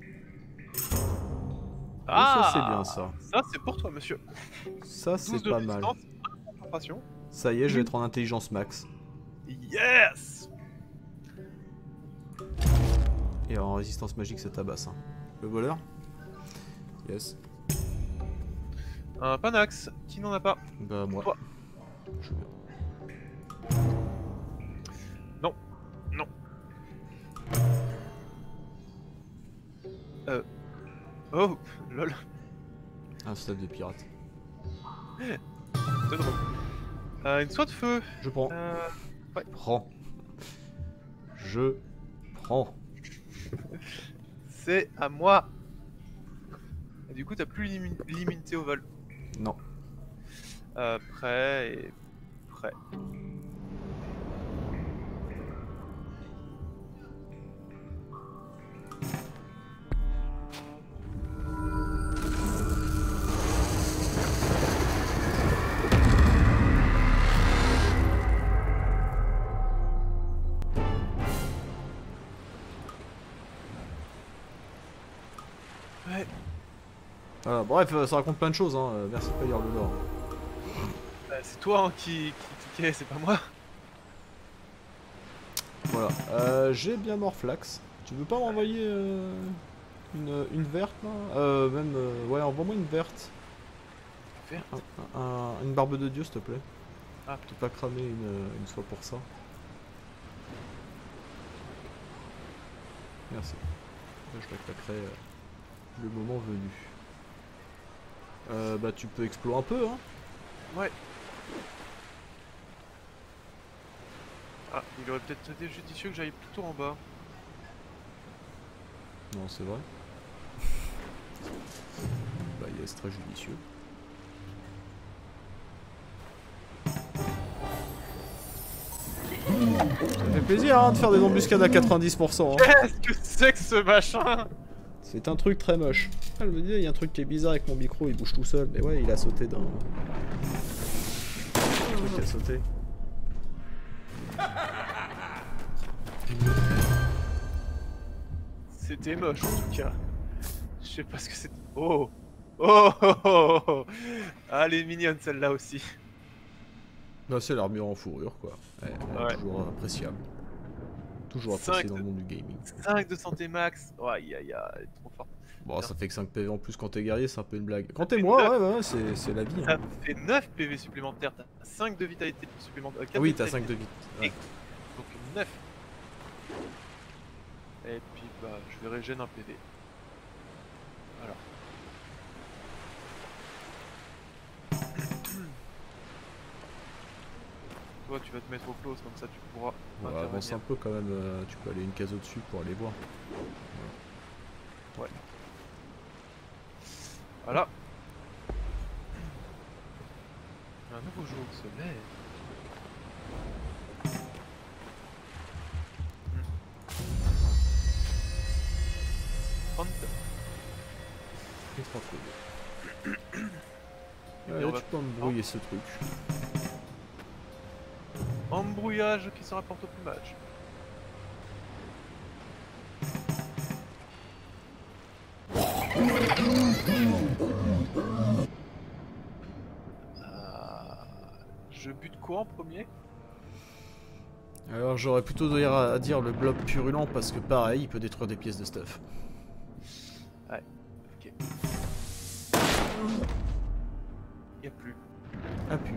Ah, ça c'est bien ça. Ça c'est pour toi, monsieur. Ça c'est douze de pas mal. résistance, concentration. Ça y est, je vais être en intelligence max. Yes. Et en résistance magique, ça tabasse. Hein. Le voleur? Yes. Un panax, qui n'en a pas? Bah moi. Toi. Je veux. Non. Non. Euh. Oh, lol. Un stade de pirate. C'est drôle. Euh, une soie de feu. Je prends. Euh, ouais. Prends. Je prends. C'est à moi. Et du coup, t'as plus l'immu- l'immunité au vol. Non. Euh, prêt et prêt. Ouais. Voilà, bref, euh, ça raconte plein de choses. Hein. euh, Merci de pas lire le lore. Euh, c'est toi hein, qui, qui cliquais, c'est pas moi. Voilà. Euh, J'ai bien Morflax. Tu veux pas m'envoyer euh, une, une verte là euh, Même. Euh, ouais, envoie-moi une verte. Verte. Un- un- une barbe de dieu, s'il te plaît. Ah. Tu peux pas cramer une, une fois pour ça. Merci. Là, je la claquerai euh, le moment venu. Euh, bah, tu peux explorer un peu, hein. Ouais. Ah, il aurait peut-être été judicieux que j'aille plutôt en bas. Non, c'est vrai. Bah, yes, très judicieux. Ça fait plaisir hein, de faire des embuscades à quatre-vingt-dix pour cent. Hein. Qu'est-ce que c'est que ce machin? C'est un truc très moche. Ah, je me disais, il y a un truc qui est bizarre avec mon micro, il bouge tout seul. Mais ouais, il a sauté d'un. Un truc qui a sauté. C'était moche en tout cas. Je sais pas ce que c'est. Oh oh, oh, oh, oh. Ah, elle est mignonne celle-là aussi. Bah, c'est l'armure en fourrure quoi. Elle, elle est Ouais. toujours appréciable. Toujours cinq appréciée dans de- le monde du gaming. cinq de santé max. Oh, aïe aïe aïe, elle est trop forte. Bon, Bien. ça fait que cinq P V en plus quand t'es guerrier, c'est un peu une blague. Quand t'es fait moi, neuf. ouais, ouais, c'est c'est la vie. Ça Hein. fait neuf P V supplémentaires. T'as cinq de vitalité supplémentaire. Ah oui, t'as cinq de vie. Ouais. Donc neuf. Et puis bah, je vais régénérer un P V. Voilà. Toi, tu vas te mettre au close comme ça, tu pourras. On va avancer un peu quand même. euh, tu peux aller une case au-dessus pour aller voir. Ouais. Voilà. Un nouveau jour se lève. trente. Et trente-deux. Et Ouais, on va- tu peux embrouiller ce truc. Embrouillage qui se rapporte au plumage. Euh, Je bute quoi en premier? Alors j'aurais plutôt dire à, à dire le blob purulent parce que pareil, il peut détruire des pièces de stuff. Ok. Y'a plus. Ah pu.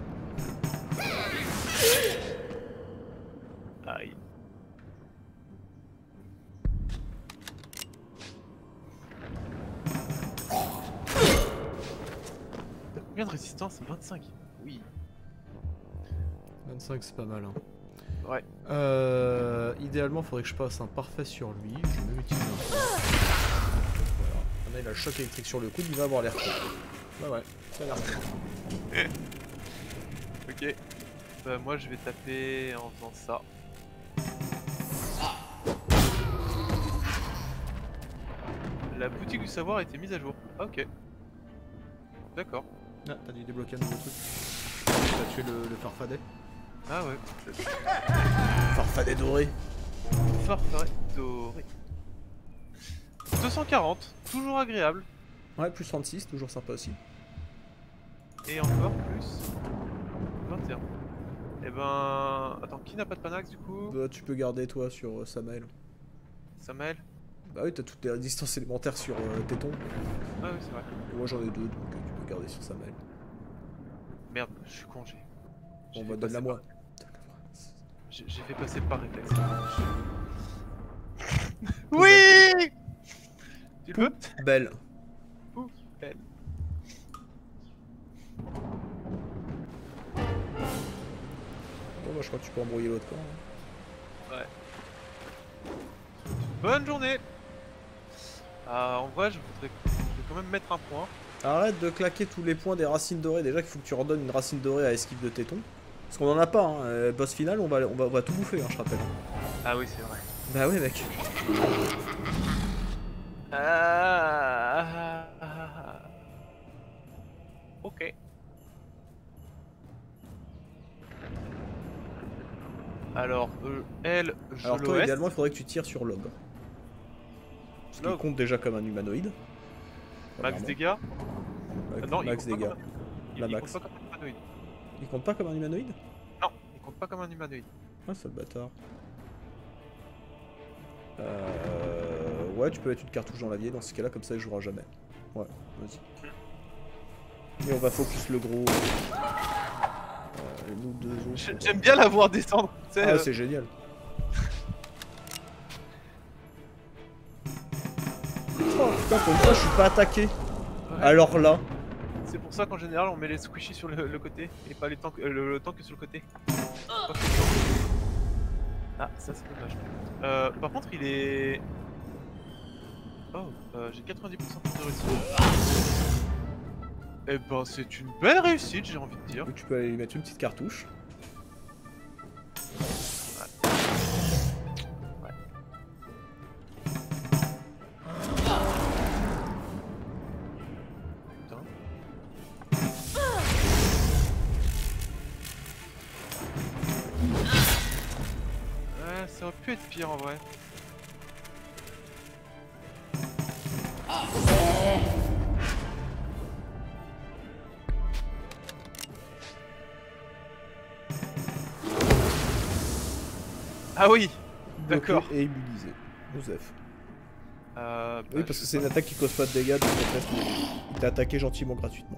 Aïe. T'as combien de résistance? vingt-cinq. Oui. vingt-cinq c'est pas mal. Hein. Ouais. Euh, idéalement, faudrait que je passe un parfait sur lui. Je vais même utiliser un point. Voilà. Maintenant, il a le choc électrique sur le coude, il va avoir l'air chaud. Bah ouais, ça a l'air chaud. Ok. Bah moi je vais taper en faisant ça. La boutique du savoir a été mise à jour. Ah, ok. D'accord. Ah, t'as dû débloquer un nouveau truc. T'as tué le, le farfadet. Ah ouais. Farfadet doré. Farfadet doré. deux cent quarante, toujours agréable. Ouais, plus trente-six, toujours sympa aussi. Et encore plus vingt et un. Et ben... Attends, qui n'a pas de panax du coup? Bah, tu peux garder toi sur euh, Samael. Samael? Bah oui, t'as toutes les résistances élémentaires sur euh, Téton. Ah oui c'est vrai. Et moi j'en ai deux, donc euh, tu peux garder sur Samael. Merde, je suis con, j'ai... j'ai Bon fait bah donne-la passer moi. par- J'ai j'ai fait passer par réflexe. Oui. Tu le veux? Belle. Elle. Bon bah je crois que tu peux embrouiller l'autre camp. Hein. Ouais. Bonne journée. Ah, en vrai, je voudrais, je vais quand même mettre un point. Arrête de claquer tous les points des racines dorées. Déjà qu'il faut que tu redonnes une racine dorée à esquive de Téton. Parce qu'on en a pas, hein. Euh, boss final, on va, on va, on va tout bouffer, hein, je rappelle. Ah oui, c'est vrai. Bah ouais, mec. Ah, ah, ah, ah. Ok. Alors, euh, elle, je Alors toi, l'O S. idéalement, il faudrait que tu tires sur l'ogre. Ce qui L'ogre. compte déjà comme un humanoïde. Max Premièrement. dégâts. Avec Ah non, il max compte pas dégâts. comme un- il- La il max. compte pas comme un humanoïde. Il compte pas comme un humanoïde? Non, il compte pas comme un humanoïde. Ah, sale bâtard. Euh... Ouais, tu peux mettre une cartouche dans la vieille, dans ce cas-là, comme ça il jouera jamais. Ouais, vas-y. Et on va focus le gros. Euh, nous deux autres. J'ai- J'aime bien la voir descendre. tu sais, Ah, euh, c'est génial. Oh putain, pour une fois, je suis pas attaqué. ouais. Alors là. C'est pour ça qu'en général on met les squishies sur le, le côté et pas les tanks, euh, le, le tank sur le côté. Ah, ça c'est dommage. Euh, par contre, il est. Oh, euh, j'ai quatre-vingt-dix pour cent de réussite. Eh ben, c'est une belle réussite, j'ai envie de dire. Donc tu peux aller lui mettre une petite cartouche. Ouais. Putain. Ouais, ça aurait pu pu être pire en vrai. Ah oui, d'accord. Et immunisé. Joseph. Euh, bah, Oui, parce je que sais c'est une pas. attaque qui cause pas de dégâts, donc en fait, il- il t'a attaqué gentiment gratuitement.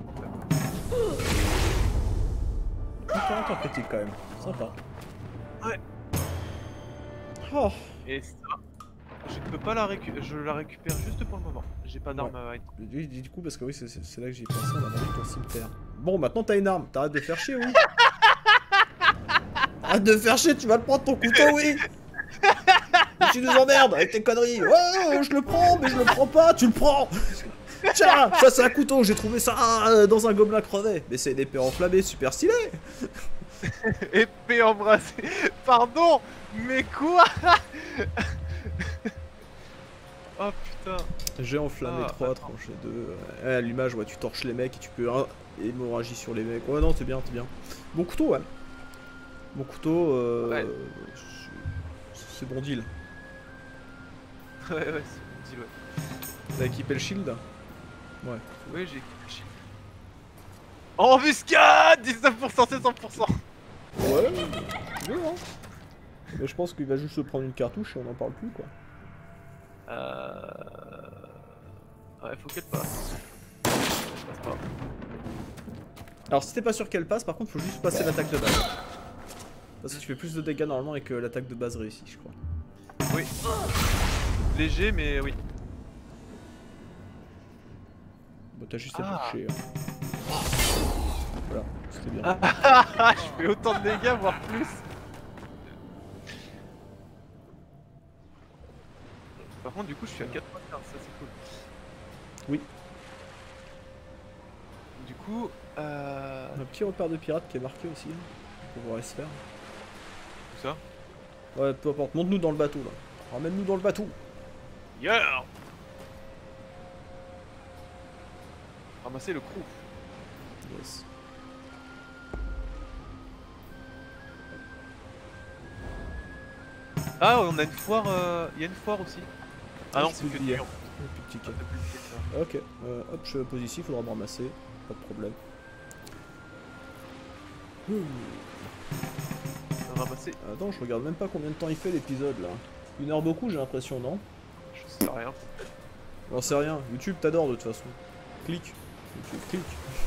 quarante en critique quand même. Sympa. Ouais. Oh. Et ça, je ne peux pas la récupérer. Je la récupère juste pour le moment. J'ai pas d'arme à Du, du coup, parce que oui, c'est- c'est c'est là que j'y ai pensé, on a vendu ton cimetière. Bon, maintenant t'as une arme, t'arrêtes de faire chier, oui. Arrête de faire chier, tu vas te prendre ton couteau, oui. Mais tu nous emmerdes avec tes conneries. Ouais, je le prends, mais je le prends pas, tu le prends. Tiens, ça c'est un couteau, j'ai trouvé ça euh, dans un gobelin crevé. Mais c'est une épée enflammée, super stylé. Épée embrassée. Pardon, mais quoi? Oh putain. J'ai enflammé Ah, trois, attends. tranché deux. Euh, à l'image, ouais, tu torches les mecs et tu peux hein, hémorragie sur les mecs. Ouais, non, t'es bien, t'es bien. Bon couteau, ouais. Bon couteau, euh, Ouais. c'est bon deal. Ouais, ouais, c'est bon deal, ouais. T'as équipé le shield? Ouais. Oui, j'ai équipé le shield. Embuscade! dix-neuf pour cent, c'est cent pour cent. Ouais, tu veux, hein. Mais je pense qu'il va juste se prendre une cartouche et on n'en parle plus, quoi. Euh... Ouais, faut qu'elle passe. Elle passe pas. Alors si t'es pas sûr qu'elle passe, par contre faut juste passer l'attaque de base. Parce que tu fais plus de dégâts normalement avec euh, l'attaque de base réussie, je crois. Oui. Léger, mais oui. Bon, t'as juste à Ah. toucher. Hein. Voilà, c'était bien. Ah, je fais autant de dégâts, voire plus. Par contre, du coup, je suis à quatre-vingt-quinze, ça c'est cool. Oui. Du coup, euh... Un petit repère de pirate qui est marqué aussi, hein, pour pouvoir se faire. Où ça? Ouais, peu importe, monte-nous dans le bateau là. Ramène-nous dans le bateau. Yeah! Ramasser le crew. Yes. Ah, on a une foire, euh... il y a une foire aussi. Ah non, je c'est peux que le du dire. lion. Et puis petit Ah, cas. t'as plus de tickets, ça. Ok, euh, hop, je pose ici, il faudra me ramasser. Pas de problème. Ouh. Ramasser, Attends, je regarde même pas combien de temps il fait l'épisode là. Une heure beaucoup, j'ai l'impression, non? je sais rien. J'en sais rien. YouTube t'adore de toute façon. Clique. YouTube, clique.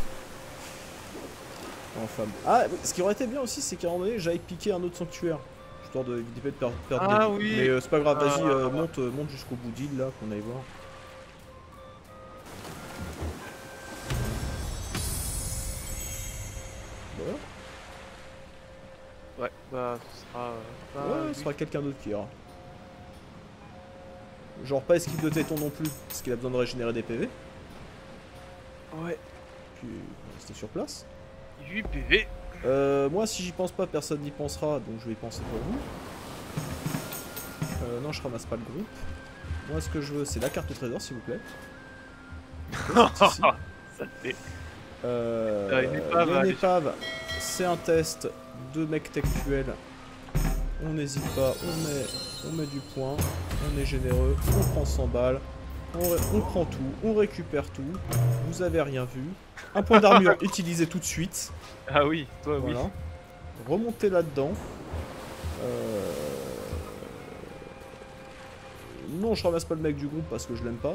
Enfin. Ah, oui, ce qui aurait été bien aussi, c'est qu'à un moment donné, j'aille piquer un autre sanctuaire. Histoire de éviter de perdre perdre Ah des vies. oui. Mais euh, c'est pas grave, vas-y, Ah. euh, monte, euh, monte jusqu'au bout d'île là, qu'on aille voir. Voilà. Ouais, bah ce sera... euh, pas Ouais, lui. ce sera quelqu'un d'autre qui ira. Genre pas esquive de téton non plus, parce qu'il a besoin de régénérer des P V. Ouais, Puis on va rester sur place. huit P V. Euh, moi si j'y pense pas, personne n'y pensera, donc je vais y penser pour vous. Euh, non, je ramasse pas le groupe. Moi ce que je veux, c'est la carte au trésor s'il vous plaît. Ok, ici. Ça fait... Euh, Ah, une épave, il y a une allez. épave, c'est un test de mec textuel. On n'hésite pas, on met, on met du point, on est généreux, on prend cent balles, on, ré- on prend tout, on récupère tout, vous avez rien vu. Un point d'armure utilisé tout de suite, Ah oui, toi oui. voilà. Remontez là-dedans. Euh... Non, je ramasse pas le mec du groupe parce que je l'aime pas.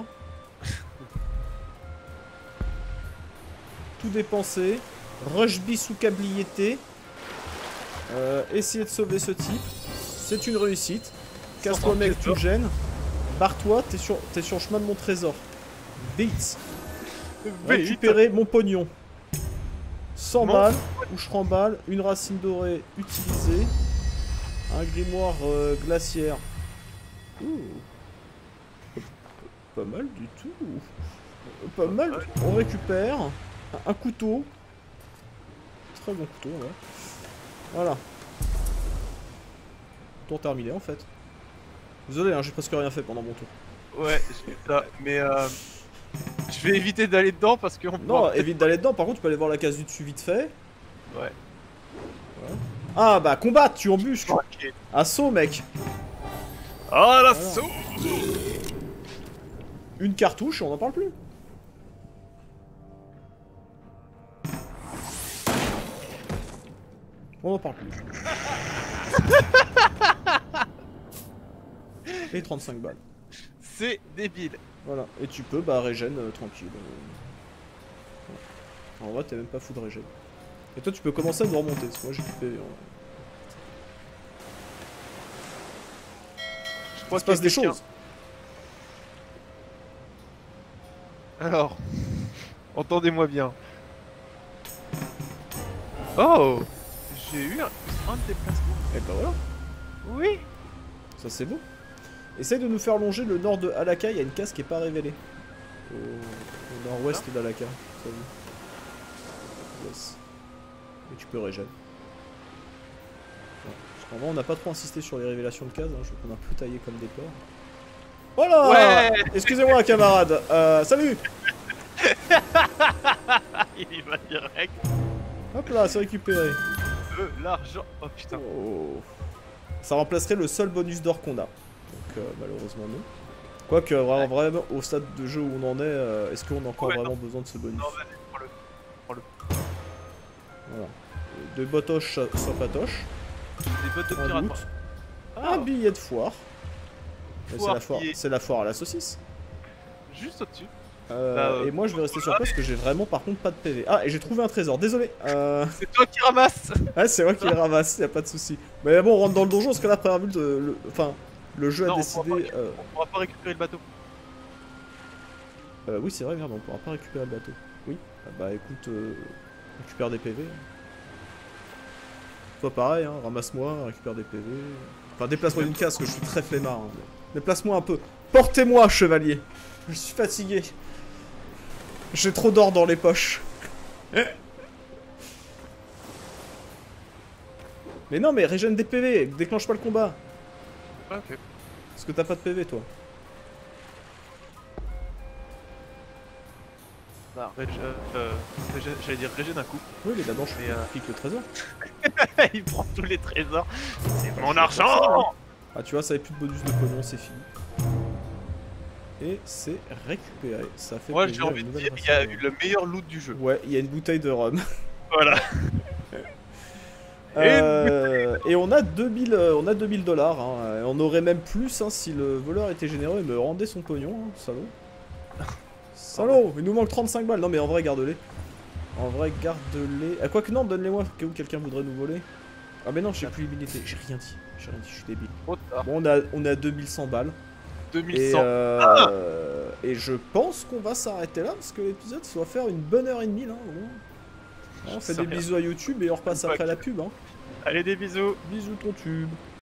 Tout dépenser, rush bis ou câbliété, euh, essayer de sauver ce type, c'est une réussite. Casse-toi mec, tu me gênes. Barre-toi, t'es sur, t'es sur le chemin de mon trésor. Vite, récupérer mon pognon. cent Mon balles, ou je remballe, une racine dorée utilisée, un grimoire euh, glaciaire. Ouh. Pas mal du tout. Pas mal, on récupère. Un couteau. Très bon couteau, ouais. Voilà. Tour terminé en fait. Désolé, hein, j'ai presque rien fait pendant mon tour. Ouais, j'ai fait ça, mais euh... je vais éviter d'aller dedans parce qu'on Non, évite d'aller dedans, par contre tu peux aller voir la case du dessus vite fait. Ouais. Voilà. Ah bah combattre, tu embusques. Ok. Assaut mec. Oh l'assaut. Une cartouche et on n'en parle plus. On n'en parle plus. Et trente-cinq balles. C'est débile. Voilà. Et tu peux bah régène euh, tranquille. Euh... En vrai t'es même pas fou de régène. Et toi tu peux commencer à me remonter, parce que moi j'ai plus P V. Je crois Il se passe qu'il y des a quelqu'un. choses. Alors, entendez-moi bien. Oh, j'ai eu un, un déplacement. Et bah voilà. Oui. Ça c'est beau. Essaye de nous faire longer le nord de Alaka, il y a une case qui est pas révélée. Au, au nord-ouest d'Alaka. Ça vu. Yes. Et tu peux régène. Parce qu'en vrai on n'a pas trop insisté sur les révélations de cases, hein. Je veux qu'on a un peu taillé comme des porcs. Voilà. Ouais. Excusez-moi camarade. Euh, salut. Il va direct. Hop là, c'est récupéré. De l'argent. Oh putain. Oh. Ça remplacerait le seul bonus d'or qu'on a. Donc euh, malheureusement non. Quoique vraiment, vraiment au stade de jeu où on en est, euh, est-ce qu'on a encore Ouais, vraiment non. besoin de ce bonus? Non, vas-y, prends-le. Prends-le. Voilà. Deux botoches sans patoche. Des bottes de Un pirate. doute. Ah, Un billet de foire. Mais C'est Foire la foire, qui est- c'est la foire à la saucisse. juste au-dessus. Euh, Bah, euh, et moi je vais rester sur place parce que j'ai vraiment par contre pas de P V. Ah et j'ai trouvé un trésor, désolé. Euh... C'est toi qui ramasses. Ouais c'est moi qui le ramasse, y a pas de souci. Mais bon on rentre dans le donjon parce que là après avoir vu le, le- enfin le jeu Non, a on décidé. pourra pas- euh, On pourra pas récupérer le bateau. euh, oui c'est vrai merde on pourra pas récupérer le bateau. Oui. Ah, bah écoute, euh, récupère des P V. Toi pareil hein, ramasse-moi, récupère des P V. Enfin déplace-moi d'une case parce que je suis très flemmard. Hein. Déplace-moi un peu. Portez-moi chevalier. Je suis fatigué. J'ai trop d'or dans les poches. Mais non, mais régène des P V, déclenche pas le combat. Ah, ok. Parce que t'as pas de P V, toi. Bah, rég- euh, euh, régène- j'allais dire régène un coup. Oui, mais d'abord, je Mais, euh, clique le trésor. Il prend tous les trésors. C'est mon argent. Ah, tu vois, ça avait plus de bonus de pognon, c'est fini. Et c'est récupéré. Ça fait Moi j'ai plaisir, envie une de nouvelle dire, il y a ration. eu le meilleur loot du jeu. Ouais, il y a une bouteille de rhum. Voilà. Euh, et on a deux mille, euh, on a deux mille dollars. Hein. On aurait même plus hein, si le voleur était généreux et me rendait son pognon, hein, salaud. Salaud, il nous manque trente-cinq balles. Non mais en vrai, garde-les. En vrai, garde-les. Ah, quoi que non, donne-les-moi, au cas où quelqu'un voudrait nous voler. Ah mais non, j'ai plus l'habilité. J'ai rien dit. J'ai rien dit, je suis débile. Trop tard. Bon, on a, on a deux mille cent balles. deux mille Et, cent. euh, et je pense qu'on va s'arrêter là parce que l'épisode doit faire une bonne heure et demie là. Au moins. On fait sais des rien. bisous à YouTube et on repasse Ouais. après la pub. Hein. Allez, des bisous. Bisous ton tube.